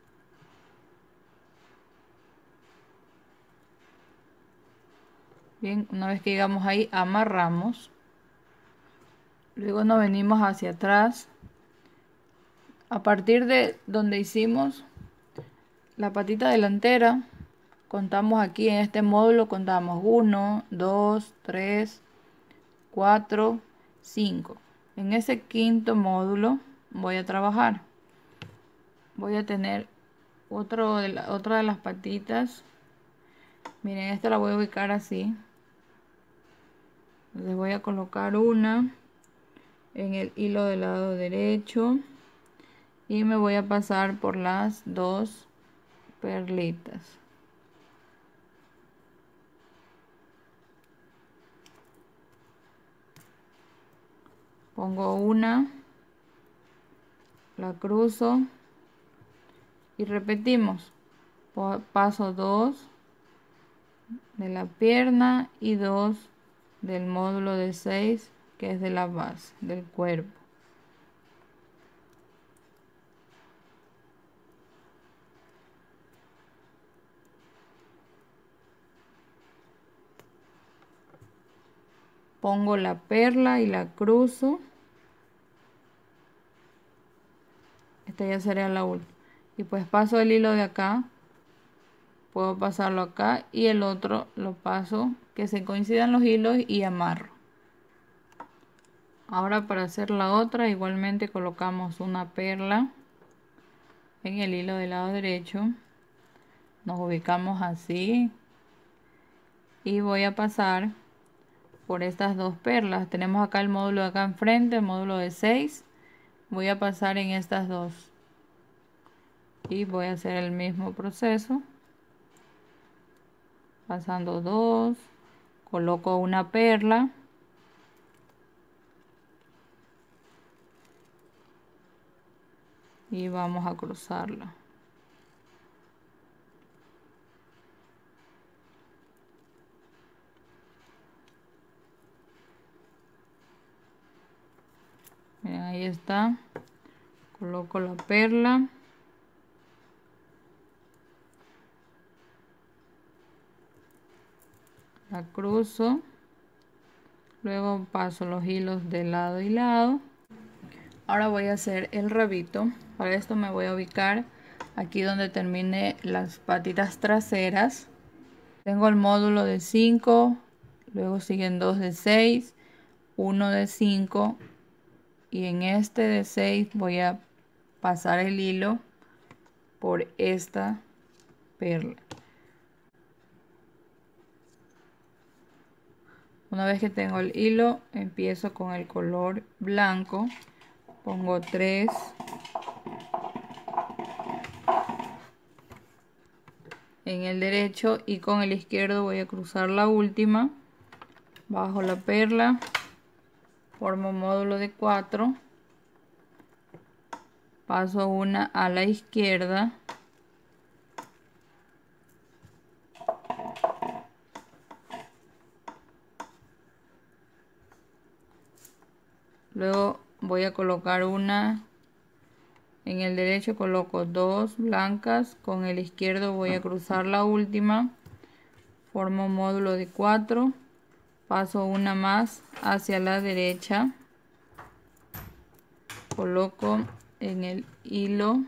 S1: Bien, una vez que llegamos ahí, amarramos. Luego nos venimos hacia atrás. A partir de donde hicimos la patita delantera, contamos aquí en este módulo, contamos uno, dos, tres, cuatro, cinco. En ese quinto módulo voy a trabajar. Voy a tener otro de la, otra de las patitas. Miren, esta la voy a ubicar así. Les voy a colocar una en el hilo del lado derecho y me voy a pasar por las dos perlitas. Pongo una, la cruzo y repetimos. Paso dos de la pierna y dos del módulo de seis, que es de la base del cuerpo. Pongo la perla y la cruzo. Esta ya sería la última. Y pues paso el hilo de acá. Puedo pasarlo acá y el otro lo paso, que se coincidan los hilos, y amarro. Ahora para hacer la otra igualmente colocamos una perla en el hilo del lado derecho, nos ubicamos así y voy a pasar por estas dos perlas. Tenemos acá el módulo de acá enfrente, el módulo de seis. Voy a pasar en estas dos y voy a hacer el mismo proceso, pasando dos, coloco una perla y vamos a cruzarla. Miren, ahí está, coloco la perla, la cruzo, luego paso los hilos de lado y lado. Ahora voy a hacer el rabito. Para esto me voy a ubicar aquí donde termine las patitas traseras. Tengo el módulo de cinco, luego siguen dos de seis, uno de cinco y en este de seis voy a pasar el hilo por esta perla. Una vez que tengo el hilo, empiezo con el color blanco, pongo tres en el derecho y con el izquierdo voy a cruzar la última, bajo la perla, formo un módulo de cuatro, paso una a la izquierda, luego voy a colocar una en el derecho, coloco dos blancas, con el izquierdo voy a cruzar la última, formo un módulo de cuatro, paso una más hacia la derecha, coloco en el hilo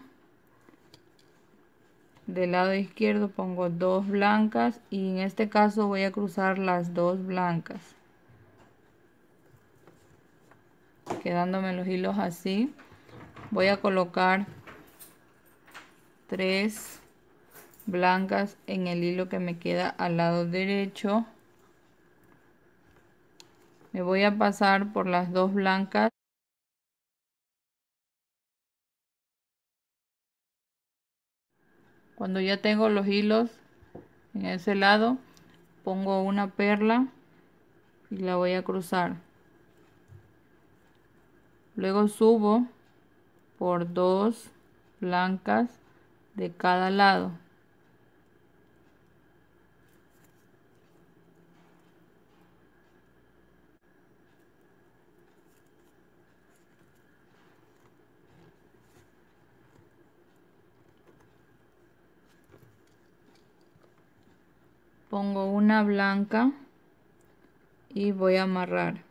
S1: del lado izquierdo, pongo dos blancas y en este caso voy a cruzar las dos blancas, quedándome los hilos así. Voy a colocar tres blancas en el hilo que me queda al lado derecho, me voy a pasar por las dos blancas, cuando ya tengo los hilos en ese lado pongo una perla y la voy a cruzar, luego subo por dos blancas de cada lado, pongo una blanca y voy a amarrar.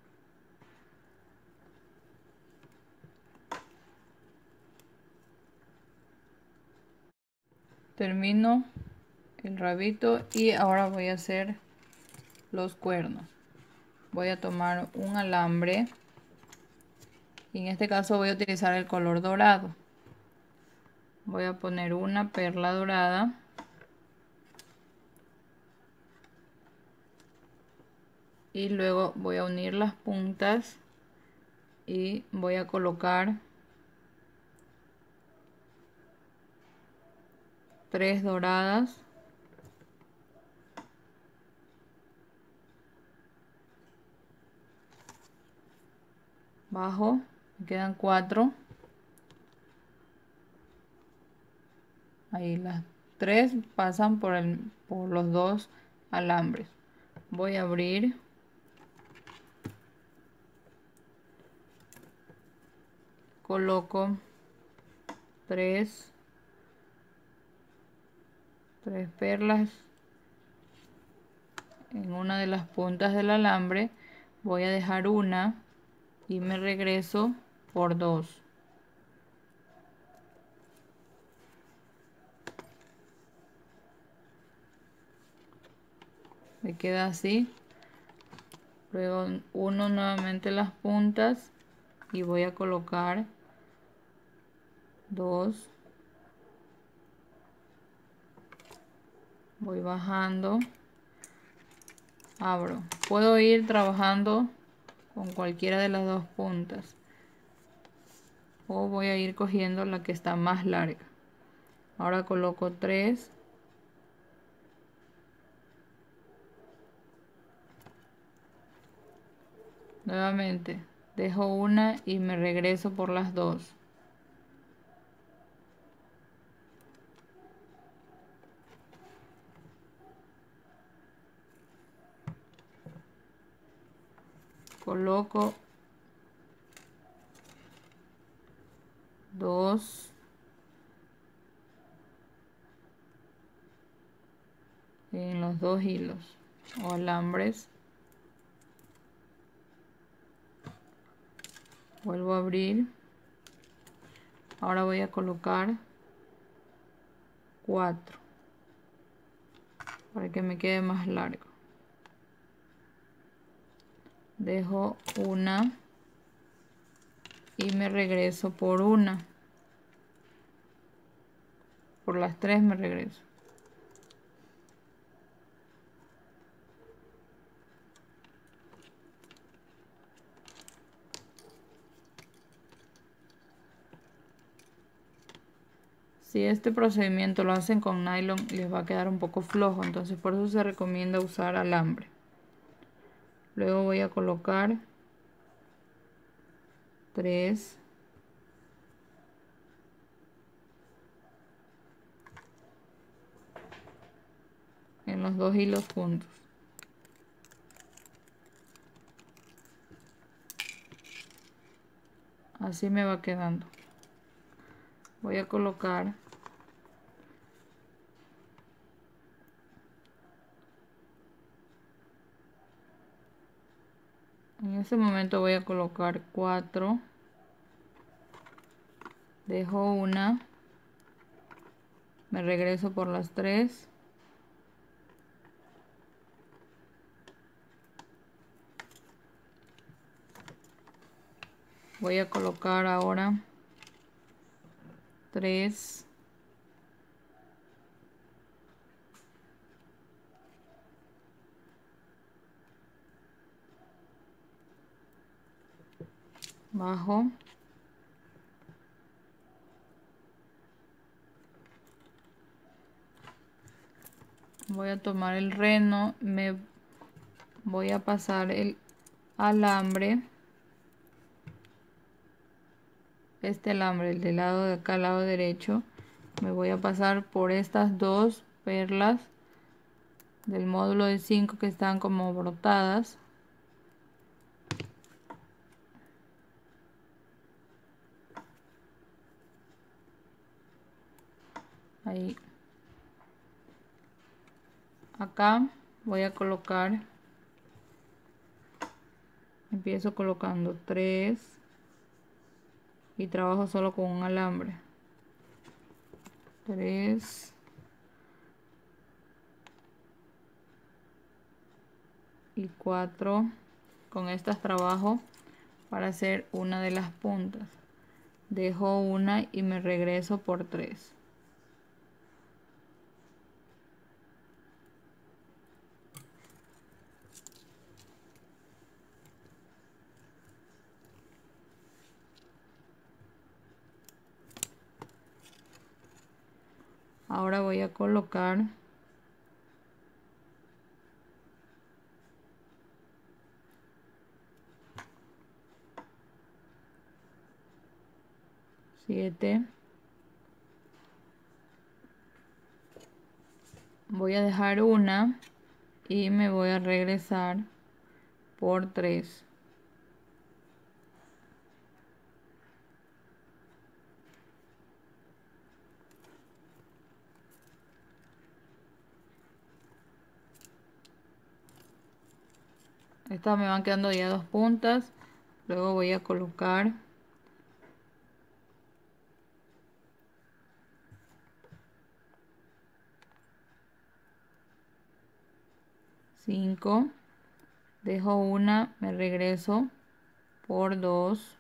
S1: Termino el rabito y ahora voy a hacer los cuernos. Voy a tomar un alambre y en este caso voy a utilizar el color dorado. Voy a poner una perla dorada y luego voy a unir las puntas y voy a colocar tres doradas, bajo, me quedan cuatro, ahí las tres pasan por, el, por los dos alambres. Voy a abrir, coloco tres tres perlas en una de las puntas del alambre, voy a dejar una y me regreso por dos, me queda así. Luego uno nuevamente las puntas y voy a colocar dos. Voy bajando, abro. Puedo ir trabajando con cualquiera de las dos puntas o voy a ir cogiendo la que está más larga. Ahora coloco tres. Nuevamente dejo una y me regreso por las dos. Coloco dos en los dos hilos o alambres. Vuelvo a abrir. Ahora voy a colocar cuatro para que me quede más largo. Dejo una y me regreso por una. Por las tres me regreso. Si este procedimiento lo hacen con nylon les va a quedar un poco flojo, entonces por eso se recomienda usar alambre. Luego voy a colocar tres. En los dos hilos juntos. Así me va quedando. Voy a colocar en ese momento voy a colocar cuatro. Dejo una. Me regreso por las tres. Voy a colocar ahora tres. Bajo. Voy a tomar el reno, me voy a pasar el alambre, este alambre, el del lado de acá, al lado derecho, me voy a pasar por estas dos perlas del módulo de cinco que están como brotadas. Ahí. Acá voy a colocar, empiezo colocando tres y trabajo solo con un alambre. tres y cuatro. Con estas trabajo para hacer una de las puntas. Dejo una y me regreso por tres. Ahora voy a colocar siete. Voy a dejar una y me voy a regresar por tres. Estas me van quedando ya dos puntas. Luego voy a colocar cinco. dejo una, me regreso por dos,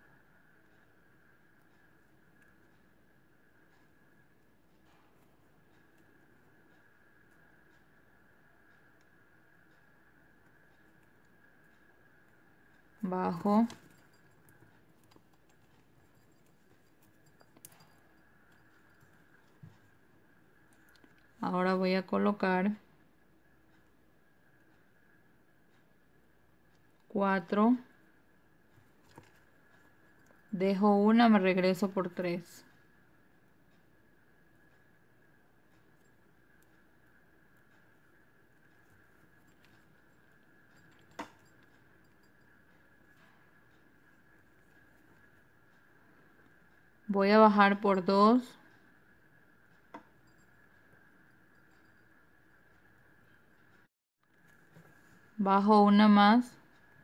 S1: bajo, ahora voy a colocar cuatro, dejo una, me regreso por tres, voy a bajar por dos, bajo una más,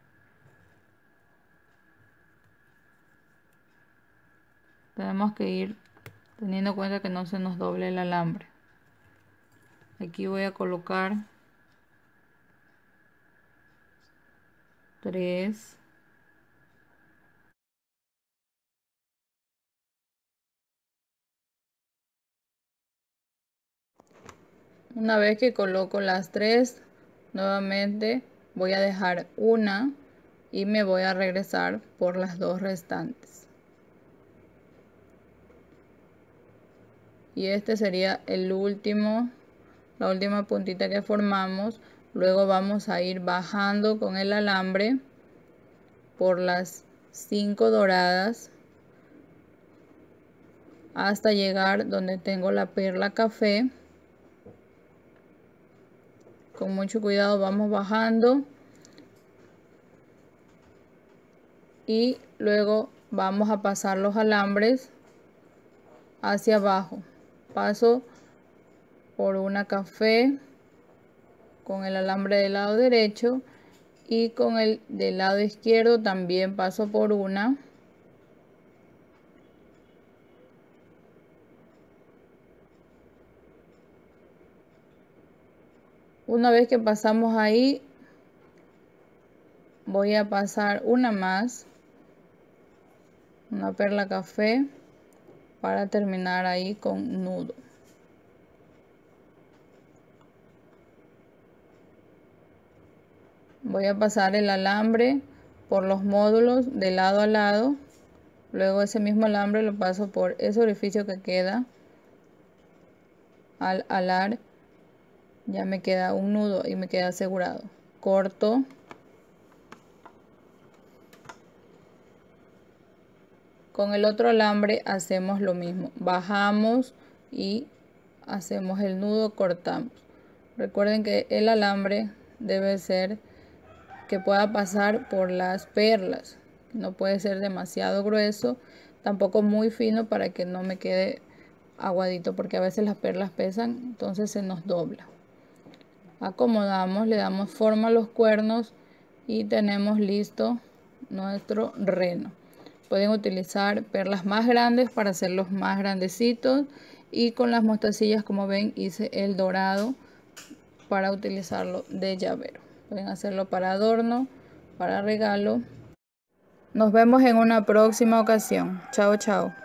S1: tenemos que ir teniendo en cuenta que no se nos doble el alambre. Aquí voy a colocar tres, una vez que coloco las tres, nuevamente voy a dejar una y me voy a regresar por las dos restantes. Y este sería el último, la última puntita que formamos. Luego vamos a ir bajando con el alambre por las cinco doradas hasta llegar donde tengo la perla café. Con mucho cuidado vamos bajando y luego vamos a pasar los alambres hacia abajo. Paso por una café con el alambre del lado derecho y con el del lado izquierdo también paso por una. Una vez que pasamos ahí, voy a pasar una más, una perla café, para terminar ahí con nudo. Voy a pasar el alambre por los módulos de lado a lado. Luego ese mismo alambre lo paso por ese orificio que queda. Al alar ya me queda un nudo y me queda asegurado. Corto. Con el otro alambre hacemos lo mismo. Bajamos y hacemos el nudo, cortamos. Recuerden que el alambre debe ser que pueda pasar por las perlas. No puede ser demasiado grueso, tampoco muy fino para que no me quede aguadito, porque a veces las perlas pesan, entonces se nos dobla. Acomodamos, le damos forma a los cuernos y tenemos listo nuestro reno. Pueden utilizar perlas más grandes para hacerlos más grandecitos, y con las mostacillas, como ven, hice el dorado para utilizarlo de llavero. Pueden hacerlo para adorno, para regalo. Nos vemos en una próxima ocasión. Chao, chao.